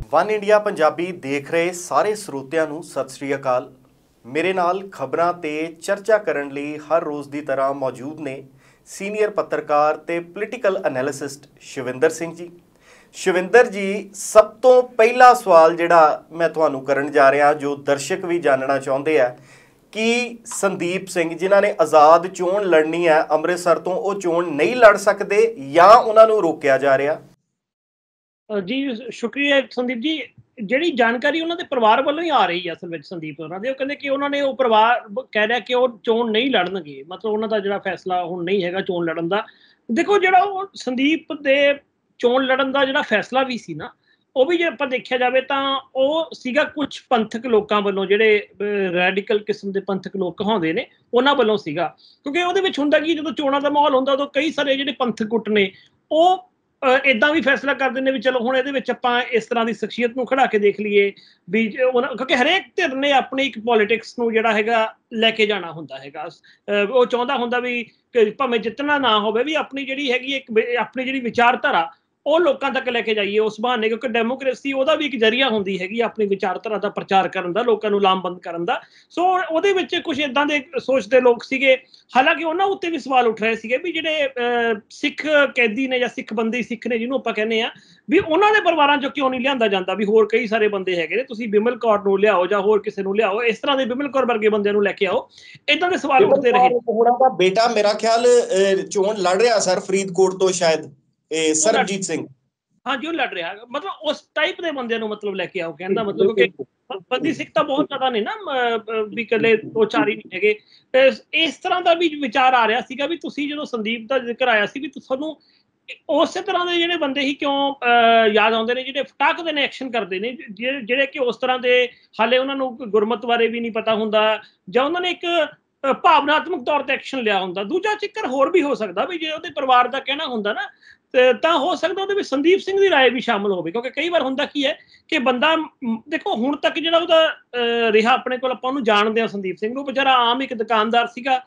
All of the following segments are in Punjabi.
ਵਨ ਇੰਡੀਆ ਪੰਜਾਬੀ ਦੇਖ ਰਹੇ ਸਾਰੇ ਸਰੋਤਿਆਂ ਨੂੰ ਸਤਿ ਸ੍ਰੀ ਅਕਾਲ। ਮੇਰੇ ਨਾਲ ਖਬਰਾਂ ਤੇ ਚਰਚਾ ਕਰਨ ਲਈ ਹਰ ਰੋਜ਼ ਦੀ ਤਰ੍ਹਾਂ ਮੌਜੂਦ ਨੇ ਸੀਨੀਅਰ ਪੱਤਰਕਾਰ ਤੇ ਪੋਲੀਟੀਕਲ ਐਨਾਲਿਸਟ ਸ਼ਿਵਿੰਦਰ ਸਿੰਘ ਜੀ। ਸ਼ਿਵਿੰਦਰ ਜੀ, ਸਭ ਤੋਂ ਪਹਿਲਾ ਸਵਾਲ ਜਿਹੜਾ ਮੈਂ ਤੁਹਾਨੂੰ ਕਰਨ ਜਾ ਰਿਹਾ, ਜੋ ਦਰਸ਼ਕ ਵੀ ਜਾਣਨਾ ਚਾਹੁੰਦੇ ਆ ਕਿ ਸੰਦੀਪ ਸਿੰਘ ਜਿਨ੍ਹਾਂ ਨੇ ਆਜ਼ਾਦ ਚੋਣ ਲੜਨੀ ਹੈ ਅੰਮ੍ਰਿਤਸਰ ਤੋਂ, ਉਹ ਚੋਣ ਨਹੀਂ ਲੜ ਸਕਦੇ ਜਾਂ ਉਹਨਾਂ ਨੂੰ ਰੋਕਿਆ ਜਾ ਰਿਹਾ? ਜੀ ਸ਼ੁਕਰੀਆ ਸੰਦੀਪ ਜੀ। ਜਿਹੜੀ ਜਾਣਕਾਰੀ ਉਹਨਾਂ ਦੇ ਪਰਿਵਾਰ ਵੱਲੋਂ ਹੀ ਆ ਰਹੀ ਹੈ ਅਸਲ ਵਿੱਚ ਸੰਦੀਪ ਉਹਨਾਂ ਦੇ, ਉਹ ਕਹਿੰਦੇ ਕਿ ਉਹਨਾਂ ਨੇ ਉਹ ਪਰਿਵਾਰ ਕਹਿ ਰਿਹਾ ਕਿ ਉਹ ਚੋਣ ਨਹੀਂ ਲੜਨਗੇ, ਮਤਲਬ ਉਹਨਾਂ ਦਾ ਜਿਹੜਾ ਫੈਸਲਾ ਹੁਣ ਨਹੀਂ ਹੈਗਾ ਚੋਣ ਲੜਨ ਦਾ। ਦੇਖੋ, ਜਿਹੜਾ ਉਹ ਸੰਦੀਪ ਦੇ ਚੋਣ ਲੜਨ ਦਾ ਜਿਹੜਾ ਫੈਸਲਾ ਵੀ ਸੀ ਨਾ, ਉਹ ਵੀ ਜੇ ਆਪਾਂ ਦੇਖਿਆ ਜਾਵੇ ਤਾਂ ਉਹ ਸੀਗਾ ਕੁਝ ਪੰਥਕ ਲੋਕਾਂ ਵੱਲੋਂ, ਜਿਹੜੇ ਰੈਡੀਕਲ ਕਿਸਮ ਦੇ ਪੰਥਕ ਲੋਕ ਕਹਾਉਂਦੇ ਨੇ, ਉਹਨਾਂ ਵੱਲੋਂ ਸੀਗਾ। ਕਿਉਂਕਿ ਉਹਦੇ ਵਿੱਚ ਹੁੰਦਾ ਕਿ ਜਦੋਂ ਚੋਣਾਂ ਦਾ ਮਾਹੌਲ ਹੁੰਦਾ ਉਦੋਂ ਕਈ ਸਾਰੇ ਜਿਹੜੇ ਪੰਥਕ ਗੁੱਟ ਨੇ ਉਹ ਇੱਦਾਂ ਵੀ ਫੈਸਲਾ ਕਰਦੇ ਨੇ ਵੀ ਚਲੋ ਹੁਣ ਇਹਦੇ ਵਿੱਚ ਆਪਾਂ ਇਸ ਤਰ੍ਹਾਂ ਦੀ ਸ਼ਖਸੀਅਤ ਨੂੰ ਖੜਾ ਕੇ ਦੇਖ ਲਈਏ ਵੀ, ਕਿਉਂਕਿ ਹਰੇਕ ਧਿਰ ਨੇ ਆਪਣੀ ਇੱਕ ਪੋਲੀਟਿਕਸ ਨੂੰ ਜਿਹੜਾ ਹੈਗਾ ਲੈ ਕੇ ਜਾਣਾ ਹੁੰਦਾ ਹੈਗਾ। ਉਹ ਚਾਹੁੰਦਾ ਹੁੰਦਾ ਵੀ ਭਾਵੇਂ ਜਿੱਤਣਾ ਨਾ ਹੋਵੇ ਵੀ ਆਪਣੀ ਜਿਹੜੀ ਹੈਗੀ ਇੱਕ ਆਪਣੀ ਜਿਹੜੀ ਵਿਚਾਰਧਾਰਾ ਉਹ ਲੋਕਾਂ ਤੱਕ ਲੈ ਕੇ ਜਾਈਏ ਉਸ ਬਹਾਨੇ, ਕਿਉਂਕਿ ਡੈਮੋਕ੍ਰੇਸੀ ਉਹਦਾ ਵੀ ਇੱਕ ਜ਼ਰੀਆ ਹੁੰਦੀ ਹੈਗੀ ਆਪਣੀ ਵਿਚਾਰਧਾਰਾ ਦਾ ਪ੍ਰਚਾਰ ਕਰਨ ਦਾ, ਲੋਕਾਂ ਨੂੰ ਲਾਮਬੰਦ ਕਰਨ ਦਾ। ਸੋ ਉਹਦੇ ਵਿੱਚ ਕੁਝ ਇੱਦਾਂ ਦੇ ਸੋਚਦੇ ਲੋਕ ਸੀਗੇ। ਹਾਲਾਂਕਿ ਉਹਨਾਂ ਉੱਤੇ ਵੀ ਸਵਾਲ ਉੱਠ ਰਹੇ ਸੀਗੇ ਵੀ ਜਿਹੜੇ ਸਿੱਖ ਕੈਦੀ ਨੇ ਜਾਂ ਸਿੱਖ ਬੰਦੀ ਸਿੱਖ ਨੇ ਜਿਹਨੂੰ ਆਪਾਂ ਕਹਿੰਦੇ ਆ, ਵੀ ਉਹਨਾਂ ਦੇ ਪਰਿਵਾਰਾਂ ਚੋਂ ਕਿਉਂ ਨਹੀਂ ਲਿਆਂਦਾ ਜਾਂਦਾ, ਵੀ ਹੋਰ ਕਈ ਸਾਰੇ ਬੰਦੇ ਹੈਗੇ ਨੇ, ਤੁਸੀਂ ਬਿਮਲ ਕੌਰ ਨੂੰ ਲਿਆਓ ਜਾਂ ਹੋਰ ਕਿਸੇ ਨੂੰ ਲਿਆਓ, ਇਸ ਤਰ੍ਹਾਂ ਦੇ ਬਿਮਲ ਕੌਰ ਵਰਗੇ ਬੰਦਿਆਂ ਨੂੰ ਲੈ ਕੇ ਆਓ। ਇੱਦਾਂ ਦੇ ਸਵਾਲ ਉੱਠਦੇ ਰਹੇ। ਉਹਨਾਂ ਦਾ ਬੇਟਾ ਮੇਰਾ ਖਿਆਲ ਚੋਣ ਲੜ ਰਿਹਾ ਸਰ, ਫਰੀਦਕੋਟ ਤੋਂ ਸ਼ਾਇਦ, ਸਰਬਜੀਤ ਸਿੰਘ। ਹਾਂਜੀ, ਉਹ ਲੜ ਰਿਹਾ, ਮਤਲਬ ਉਸ ਟਾਈਪ ਦੇ ਬੰਦਿਆਂ ਨੂੰ ਮਤਲਬ ਲੈ ਕੇ ਆਓ, ਕਹਿੰਦਾ ਮਤਲਬ ਕਿ ਬੰਦੀ ਸਿੱਖ ਤਾਂ ਬਹੁਤ ਜ਼ਿਆਦਾ ਨੇ ਨਾ, ਵੀ ਇਕੱਲੇ ਦੋ ਚਾਰ ਹੀ ਨਹੀਂ ਹੈਗੇ। ਇਸ ਤਰ੍ਹਾਂ ਦਾ ਵੀ ਵਿਚਾਰ ਆ ਰਿਹਾ ਸੀਗਾ ਵੀ ਤੁਸੀਂ ਜਦੋਂ ਸੰਦੀਪ ਦਾ ਜ਼ਿਕਰ ਆਇਆ ਸੀ ਵੀ ਤੁਹਾਨੂੰ ਉਸੇ ਤਰ੍ਹਾਂ ਦੇ ਜਿਹੜੇ ਬੰਦੇ ਹੀ ਕਿਉਂ ਯਾਦ ਆਉਂਦੇ ਨੇ, ਜਿਹੜੇ ਫਟਾਕਦੇ ਨੇ, ਐਕਸ਼ਨ ਕਰਦੇ ਨੇ, ਜਿਹੜੇ ਕਿ ਉਸ ਤਰ੍ਹਾਂ ਦੇ ਹਾਲੇ ਉਹਨਾਂ ਨੂੰ ਗੁਰਮਤ ਬਾਰੇ ਵੀ ਨਹੀਂ ਪਤਾ ਹੁੰਦਾ, ਜਾਂ ਉਹਨਾਂ ਨੇ ਇੱਕ ਭਾਵਨਾਤਮਕ ਤੌਰ ਤੇ ਐਕਸ਼ਨ ਲਿਆ ਹੁੰਦਾ। ਦੂਜਾ ਚੱਕਰ ਹੋਰ ਵੀ ਹੋ ਸਕਦਾ ਵੀ ਜੇ ਉਹਦੇ ਪਰਿਵਾਰ ਦਾ ਕਹਿਣਾ ਹੁੰਦਾ ਨਾ, ਤਾਂ ਹੋ ਸਕਦਾ ਉਹਦੇ ਵਿੱਚ ਸੰਦੀਪ ਸਿੰਘ ਦੀ ਰਾਏ ਵੀ ਸ਼ਾਮਲ ਹੋਵੇ। ਕਿਉਂਕਿ ਕਈ ਵਾਰ ਹੁੰਦਾ ਕੀ ਹੈ ਕਿ ਬੰਦਾ, ਦੇਖੋ ਹੁਣ ਤੱਕ ਜਿਹੜਾ ਉਹਦਾ ਰਿਹਾ ਆਪਣੇ ਕੋਲ, ਆਪਾਂ ਉਹਨੂੰ ਜਾਣਦੇ ਹਾਂ ਸੰਦੀਪ ਸਿੰਘ ਨੂੰ, ਵਿਚਾਰਾ ਆਮ ਇੱਕ ਦੁਕਾਨਦਾਰ ਸੀਗਾ।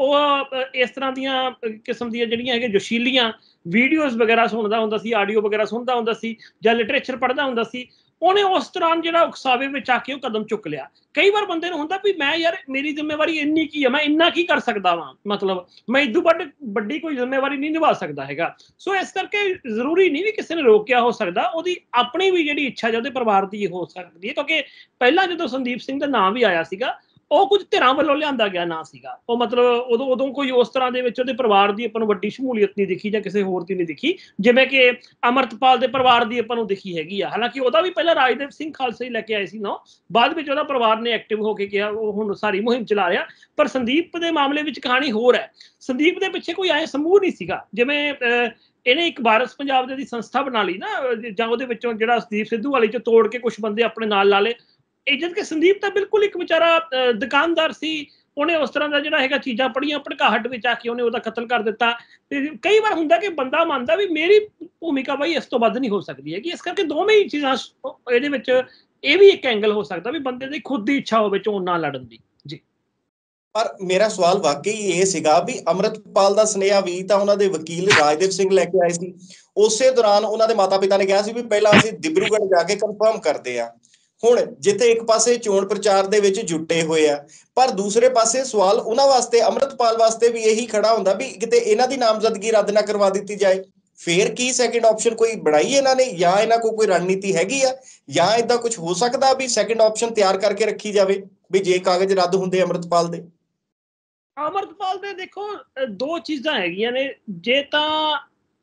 ਉਹ ਇਸ ਤਰ੍ਹਾਂ ਦੀਆਂ ਕਿਸਮ ਦੀਆਂ ਜਿਹੜੀਆਂ ਹੈਗੇ ਜੋਸ਼ੀਲੀਆਂ ਵੀਡੀਓਜ਼ ਵਗੈਰਾ ਸੁਣਦਾ ਹੁੰਦਾ ਸੀ, ਆਡੀਓ ਵਗੈਰਾ ਸੁਣਦਾ ਹੁੰਦਾ ਸੀ, ਜਾਂ ਲਿਟਰੇਚਰ ਪੜ੍ਹਦਾ ਹੁੰਦਾ ਸੀ। ਉਹਨੇ ਉਸ ਦੌਰਾਨ ਜਿਹੜਾ ਉਕਸਾਵੇ ਵਿੱਚ ਆ ਕੇ ਉਹ ਕਦਮ ਚੁੱਕ ਲਿਆ। ਕਈ ਵਾਰ ਬੰਦੇ ਨੂੰ ਹੁੰਦਾ ਵੀ ਮੈਂ ਯਾਰ ਮੇਰੀ ਜ਼ਿੰਮੇਵਾਰੀ ਇੰਨੀ ਕੀ ਹੈ, ਮੈਂ ਇੰਨਾ ਕੀ ਕਰ ਸਕਦਾ ਵਾਂ, ਮਤਲਬ ਮੈਂ ਇਦੋਂ ਵੱਡੀ ਕੋਈ ਜ਼ਿੰਮੇਵਾਰੀ ਨਹੀਂ ਨਿਭਾ ਸਕਦਾ ਹੈਗਾ। ਸੋ ਇਸ ਕਰਕੇ ਜ਼ਰੂਰੀ ਨਹੀਂ ਵੀ ਕਿਸੇ ਨੇ ਰੋਕਿਆ ਹੋ ਸਕਦਾ, ਉਹਦੀ ਆਪਣੀ ਵੀ ਜਿਹੜੀ ਇੱਛਾ ਜਾਂ ਉਹਦੇ ਪਰਿਵਾਰ ਦੀ ਹੋ ਸਕਦੀ ਹੈ। ਕਿਉਂਕਿ ਪਹਿਲਾਂ ਜਦੋਂ ਸੰਦੀਪ ਸਿੰਘ ਦਾ ਨਾਮ ਵੀ ਆਇਆ ਸੀਗਾ, ਉਹ ਕੁਝ ਧਿਰਾਂ ਵੱਲੋਂ ਲਿਆਂਦਾ ਗਿਆ ਨਾ ਸੀਗਾ ਉਹ, ਮਤਲਬ ਉਦੋਂ ਕੋਈ ਉਸ ਤਰ੍ਹਾਂ ਦੇ ਵਿੱਚ ਉਹਦੇ ਪਰਿਵਾਰ ਦੀ ਆਪਾਂ ਨੂੰ ਵੱਡੀ ਸ਼ਮੂਲੀਅਤ ਨਹੀਂ ਦਿਖੀ ਜਾਂ ਕਿਸੇ ਹੋਰ ਦੀ ਨਹੀਂ ਦਿਖੀ, ਜਿਵੇਂ ਕਿ ਅਮਰਤਪਾਲ ਦੇ ਪਰਿਵਾਰ ਦੀ ਆਪਾਂ ਨੂੰ ਦਿਖੀ ਹੈਗੀ ਆ। ਹਾਲਾਂਕਿ ਉਹਦਾ ਵੀ ਪਹਿਲਾਂ ਰਾਜਦੇਵ ਸਿੰਘ ਖਾਲਸਾ ਹੀ ਲੈ ਕੇ ਆਏ ਸੀ ਨਾ, ਬਾਅਦ ਵਿੱਚ ਉਹਦਾ ਪਰਿਵਾਰ ਨੇ ਐਕਟਿਵ ਹੋ ਕੇ ਕਿਹਾ, ਉਹ ਹੁਣ ਸਾਰੀ ਮੁਹਿੰਮ ਚਲਾ ਰਿਹਾ। ਪਰ ਸੰਦੀਪ ਦੇ ਮਾਮਲੇ ਵਿੱਚ ਕਹਾਣੀ ਹੋਰ ਹੈ। ਸੰਦੀਪ ਦੇ ਪਿੱਛੇ ਕੋਈ ਐ ਸਮੂਹ ਨਹੀਂ ਸੀਗਾ, ਜਿਵੇਂ ਇਹਨੇ ਇੱਕ ਵਾਰਸ ਪੰਜਾਬ ਦੀ ਸੰਸਥਾ ਬਣਾ ਲਈ ਨਾ, ਜਾਂ ਉਹਦੇ ਵਿੱਚੋਂ ਜਿਹੜਾ ਸੰਦੀਪ ਸਿੱਧੂ ਵਾਲੀ ਚੋਂ ਤੋੜ ਕੇ ਕੁਝ ਬੰਦੇ ਆਪਣੇ ਨਾਲ ਲਾ ਲਏ। ਜਦ ਕਿ ਸੰਦੀਪ ਤਾਂ ਬਿਲਕੁਲ ਇੱਕ ਵਿਚਾਰਾ ਦੁਕਾਨਦਾਰ ਸੀ, ਉਹਨੇ ਉਸ ਤਰ੍ਹਾਂ ਦਾ ਜਿਹੜਾ ਹੈਗਾ ਚੀਜ਼ਾਂ ਪੜ੍ਹੀਆਂ, ਭੜਕਾਹਟ ਵਿੱਚ ਆ ਕੇ ਉਹਨੇ ਉਹਦਾ ਕਤਲ ਕਰ ਦਿੱਤਾ। ਤੇ ਕਈ ਵਾਰ ਹੁੰਦਾ ਕਿ ਬੰਦਾ ਮੰਨਦਾ ਵੀ ਮੇਰੀ ਭੂਮਿਕਾ ਬਈ ਇਸ ਤੋਂ ਵੱਧ ਨਹੀਂ ਹੋ ਸਕਦੀ ਹੈਗੀ। ਇਸ ਕਰਕੇ ਦੋਵੇਂ ਹੀ ਚੀਜ਼ਾਂ ਇਹਦੇ ਵਿੱਚ, ਇਹ ਵੀ ਇੱਕ ਐਂਗਲ ਹੋ ਸਕਦਾ ਵੀ ਬੰਦੇ ਦੀ ਖੁਦ ਦੀ ਇੱਛਾ ਹੋਵੇ ਚੋਣ ਨਾ ਲੜਨ ਦੀ। ਜੀ, ਪਰ ਮੇਰਾ ਸਵਾਲ ਵਾਕਈ ਇਹ ਸੀਗਾ ਵੀ ਅਮਰਤਪਾਲ ਦਾ ਸੁਨੇਹਾ ਵੀ ਤਾਂ ਉਹਨਾਂ ਦੇ ਵਕੀਲ ਰਾਜਦੇਵ ਸਿੰਘ ਲੈ ਕੇ ਆਏ ਸੀ। ਉਸੇ ਦੌਰਾਨ ਉਹਨਾਂ ਦੇ ਮਾਤਾ ਪਿਤਾ ਨੇ ਕਿਹਾ ਸੀ ਵੀ ਪਹਿਲਾਂ ਅਸੀਂ ਡਿਬਰੂਗੜ੍ਹ ਜਾ ਕੇ ਕਨਫਰਮ ਕਰਦੇ ਆ। ਹੁਣ ਜਿੱਥੇ ਇੱਕ ਪਾਸੇ ਚੋਣ ਪ੍ਰਚਾਰ ਦੇ ਵਿੱਚ ਜੁਟੇ ਹੋਏ ਆ, ਪਰ ਦੂਸਰੇ ਪਾਸੇ ਸਵਾਲ ਉਹਨਾਂ ਵਾਸਤੇ, ਅਮਰਤਪਾਲ ਵਾਸਤੇ ਵੀ ਇਹੀ ਖੜਾ ਹੁੰਦਾ ਵੀ ਕਿਤੇ ਇਹਨਾਂ ਦੀ ਨਾਮਜ਼ਦਗੀ ਰੱਦ ਨਾ ਕਰਵਾ ਦਿੱਤੀ ਜਾਏ। ਫੇਰ ਕੀ ਸੈਕਿੰਡ ਆਪਸ਼ਨ ਕੋਈ ਬਣਾਈ ਇਹਨਾਂ ਨੇ, ਜਾਂ ਇਹਨਾਂ ਕੋਲ ਕੋਈ ਰਣਨੀਤੀ ਹੈਗੀ ਆ, ਜਾਂ ਏਦਾਂ ਕੁਝ ਹੋ ਸਕਦਾ ਵੀ ਸੈਕਿੰਡ ਆਪਸ਼ਨ ਤਿਆਰ ਕਰਕੇ ਰੱਖੀ ਜਾਵੇ ਵੀ ਜੇ ਕਾਗਜ਼ ਰੱਦ ਹੁੰਦੇ ਅਮਰਤਪਾਲ ਦੇ? ਅਮਰਤਪਾਲ ਦੇ ਦੇਖੋ ਦੋ ਚੀਜ਼ਾਂ ਹੈਗੀਆਂ ਨੇ। ਜੇ ਤਾਂ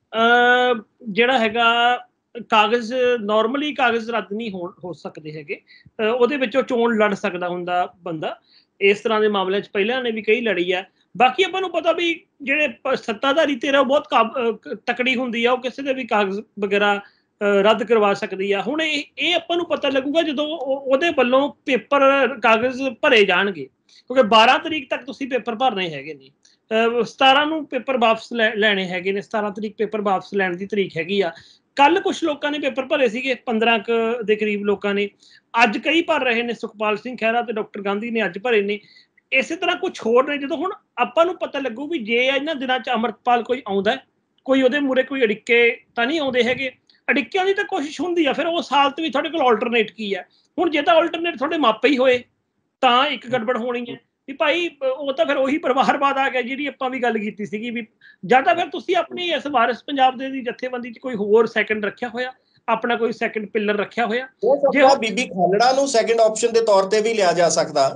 ਜਿਹੜਾ ਹੈਗਾ ਕਾਗਜ਼, ਨਾਰਮਲੀ ਕਾਗਜ਼ ਰੱਦ ਨਹੀਂ ਹੋ ਸਕਦੇ ਹੈਗੇ, ਉਹਦੇ ਵਿੱਚੋਂ ਚੋਣ ਲੜ ਸਕਦਾ ਹੁੰਦਾ ਬੰਦਾ। ਇਸ ਤਰ੍ਹਾਂ ਦੇ ਮਾਮਲਿਆਂ 'ਚ ਪਹਿਲਾਂ ਨੇ ਵੀ ਕਈ ਲੜੀ ਆ। ਬਾਕੀ ਆਪਾਂ ਨੂੰ ਪਤਾ ਵੀ ਜਿਹੜੇ ਸੱਤਾਧਾਰੀ ਧਿਰ ਬਹੁਤ ਤਕੜੀ ਹੁੰਦੀ ਆ, ਉਹ ਕਿਸੇ ਦੇ ਵੀ ਕਾਗਜ਼ ਵਗੈਰਾ ਰੱਦ ਕਰਵਾ ਸਕਦੀ ਆ। ਹੁਣ ਇਹ ਆਪਾਂ ਨੂੰ ਪਤਾ ਲੱਗੂਗਾ ਜਦੋਂ ਉਹਦੇ ਵੱਲੋਂ ਪੇਪਰ ਕਾਗਜ਼ ਭਰੇ ਜਾਣਗੇ, ਕਿਉਂਕਿ 12 ਤਰੀਕ ਤੱਕ ਤੁਸੀਂ ਪੇਪਰ ਭਰਨੇ ਹੈਗੇ ਨੇ, 17 ਨੂੰ ਪੇਪਰ ਵਾਪਸ ਲੈਣੇ ਹੈਗੇ ਨੇ, 17 ਤਰੀਕ ਪੇਪਰ ਵਾਪਸ ਲੈਣ ਦੀ ਤਰੀਕ ਹੈਗੀ ਆ। ਕੱਲ ਕੁਝ ਲੋਕਾਂ ਨੇ ਪੇਪਰ ਭਰੇ ਸੀਗੇ, 15 ਦੇ ਕਰੀਬ ਲੋਕਾਂ ਨੇ। ਅੱਜ ਕਈ ਭਰ ਰਹੇ ਨੇ, ਸੁਖਪਾਲ ਸਿੰਘ ਖਹਿਰਾ ਤੇ ਡਾਕਟਰ ਗਾਂਧੀ ਨੇ ਅੱਜ ਭਰੇ ਨੇ। ਇਸੇ ਤਰ੍ਹਾਂ ਕੁਝ ਹੋਰ ਨੇ। ਜਦੋਂ ਹੁਣ ਆਪਾਂ ਨੂੰ ਪਤਾ ਲੱਗੂ ਵੀ ਜੇ ਇਹਨਾਂ ਦਿਨਾਂ 'ਚ ਅਮਰਤਪਾਲ ਕੋਈ ਆਉਂਦਾ, ਕੋਈ ਉਹਦੇ ਮੂਹਰੇ ਕੋਈ ਅੜਿੱਕੇ ਤਾਂ ਨਹੀਂ ਆਉਂਦੇ ਹੈਗੇ। ਅੜਿੱਕਿਆਂ ਦੀ ਤਾਂ ਕੋਸ਼ਿਸ਼ ਹੁੰਦੀ ਆ, ਫਿਰ ਉਸ ਹਾਲਤ ਵਿੱਚ ਤੁਹਾਡੇ ਕੋਲ ਆਲਟਰਨੇਟ ਕੀ ਹੈ? ਹੁਣ ਜੇ ਤਾਂ ਆਲਟਰਨੇਟ ਤੁਹਾਡੇ ਮਾਪੇ ਹੀ ਹੋਏ ਤਾਂ ਇੱਕ ਗੜਬੜ ਹੋਣੀ ਹੈ ਵੀ ਭਾਈ ਉਹ ਤਾਂ ਫਿਰ ਉਹੀ ਪਰਿਵਾਰਵਾਦ ਆ ਗਿਆ ਜਿਹੜੀ ਆਪਾਂ ਵੀ ਗੱਲ ਕੀਤੀ ਸੀਗੀ ਵੀ ਜਾਂ ਤਾਂ ਫਿਰ ਤੁਸੀਂ ਆਪਣੀ ਇਸ ਵਾਰਿਸ ਪੰਜਾਬ ਦੇ ਦੀ ਜਥੇਬੰਦੀ 'ਚ ਕੋਈ ਹੋਰ ਸੈਕੰਡ ਰੱਖਿਆ ਹੋਇਆ, ਆਪਣਾ ਕੋਈ ਸੈਕੰਡ ਪਿਲਰ ਰੱਖਿਆ ਹੋਇਆ। ਜੇ ਬੀਬੀ ਖਾਲੜਾ ਨੂੰ ਸੈਕੰਡ ਆਪਸ਼ਨ ਦੇ ਤੌਰ ਤੇ ਵੀ ਲਿਆ ਜਾ ਸਕਦਾ।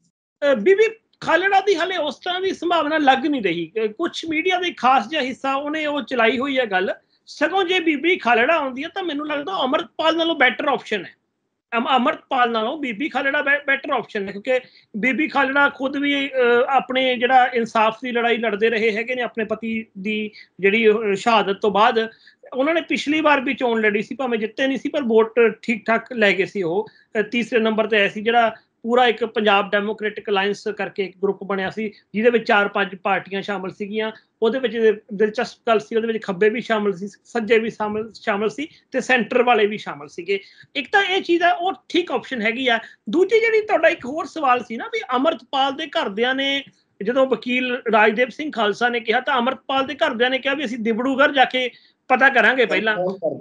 ਬੀਬੀ ਖਾਲੜਾ ਦੀ ਹਾਲੇ ਉਸ ਤਰ੍ਹਾਂ ਦੀ ਸੰਭਾਵਨਾ ਲੱਗ ਨਹੀਂ ਰਹੀ। ਕੁਝ ਮੀਡੀਆ ਦਾ ਖਾਸ ਜਿਹਾ ਹਿੱਸਾ ਉਹਨੇ ਉਹ ਚਲਾਈ ਹੋਈ ਹੈ ਗੱਲ। ਸਗੋਂ ਜੇ ਬੀਬੀ ਖਾਲੜਾ ਆਉਂਦੀ ਹੈ ਤਾਂ ਮੈਨੂੰ ਲੱਗਦਾ ਅਮਰਤਪਾਲ ਨਾਲੋਂ ਬੈਟਰ ਆਪਸ਼ਨ ਹੈ। ਅਮਰਤਪਾਲ ਨਾਲੋਂ ਬੀਬੀ ਖਾਲੜਾ ਬੈਟਰ ਆਪਸ਼ਨ ਹੈ, ਕਿਉਂਕਿ ਬੀਬੀ ਖਾਲੜਾ ਖੁਦ ਵੀ ਆਪਣੇ ਜਿਹੜਾ ਇਨਸਾਫ ਦੀ ਲੜਾਈ ਲੜਦੇ ਰਹੇ ਹੈਗੇ ਨੇ ਆਪਣੇ ਪਤੀ ਦੀ ਜਿਹੜੀ ਸ਼ਹਾਦਤ ਤੋਂ ਬਾਅਦ। ਉਹਨਾਂ ਨੇ ਪਿਛਲੀ ਵਾਰ ਵੀ ਚੋਣ ਲੜੀ ਸੀ, ਭਾਵੇਂ ਜਿੱਤੇ ਨਹੀਂ ਸੀ ਪਰ ਵੋਟ ਠੀਕ ਠਾਕ ਲੈ ਗਏ ਸੀ। ਉਹ ਤੀਸਰੇ ਨੰਬਰ ਤੇ ਆਏ ਸੀ। ਜਿਹੜਾ ਪੂਰਾ ਇੱਕ ਪੰਜਾਬ ਡੈਮੋਕ੍ਰੈਟਿਕ ਅਲਾਇੰਸ ਕਰਕੇ ਇੱਕ ਗਰੁੱਪ ਬਣਿਆ ਸੀ ਜਿਹਦੇ ਵਿੱਚ 4-5 ਪਾਰਟੀਆਂ ਸ਼ਾਮਲ ਸੀਗੀਆਂ। ਉਹਦੇ ਵਿੱਚ ਦਿਲਚਸਪ ਗੱਲ ਸੀ, ਉਹਦੇ ਵਿੱਚ ਖੱਬੇ ਵੀ ਸ਼ਾਮਲ ਸੀ, ਸੱਜੇ ਵੀ ਸ਼ਾਮਲ ਸੀ ਤੇ ਸੈਂਟਰ ਵਾਲੇ ਵੀ ਸ਼ਾਮਲ ਸੀਗੇ। ਇੱਕ ਤਾਂ ਇਹ ਚੀਜ਼ ਹੈ, ਉਹ ਠੀਕ ਆਪਸ਼ਨ ਹੈਗੀ ਆ। ਦੂਜੀ ਜਿਹੜੀ ਤੁਹਾਡਾ ਇੱਕ ਹੋਰ ਸਵਾਲ ਸੀ ਨਾ ਵੀ ਅਮਰਤਪਾਲ ਦੇ ਘਰਦਿਆਂ ਨੇ, ਜਦੋਂ ਵਕੀਲ ਰਾਜਦੇਵ ਸਿੰਘ ਖਾਲਸਾ ਨੇ ਕਿਹਾ ਤਾਂ ਅਮਰਤਪਾਲ ਦੇ ਘਰਦਿਆਂ ਨੇ ਕਿਹਾ ਵੀ ਅਸੀਂ ਦਿਬੜੂਗੜ੍ਹ ਜਾ ਕੇ ਪਤਾ ਕਰਾਂਗੇ ਪਹਿਲਾਂ।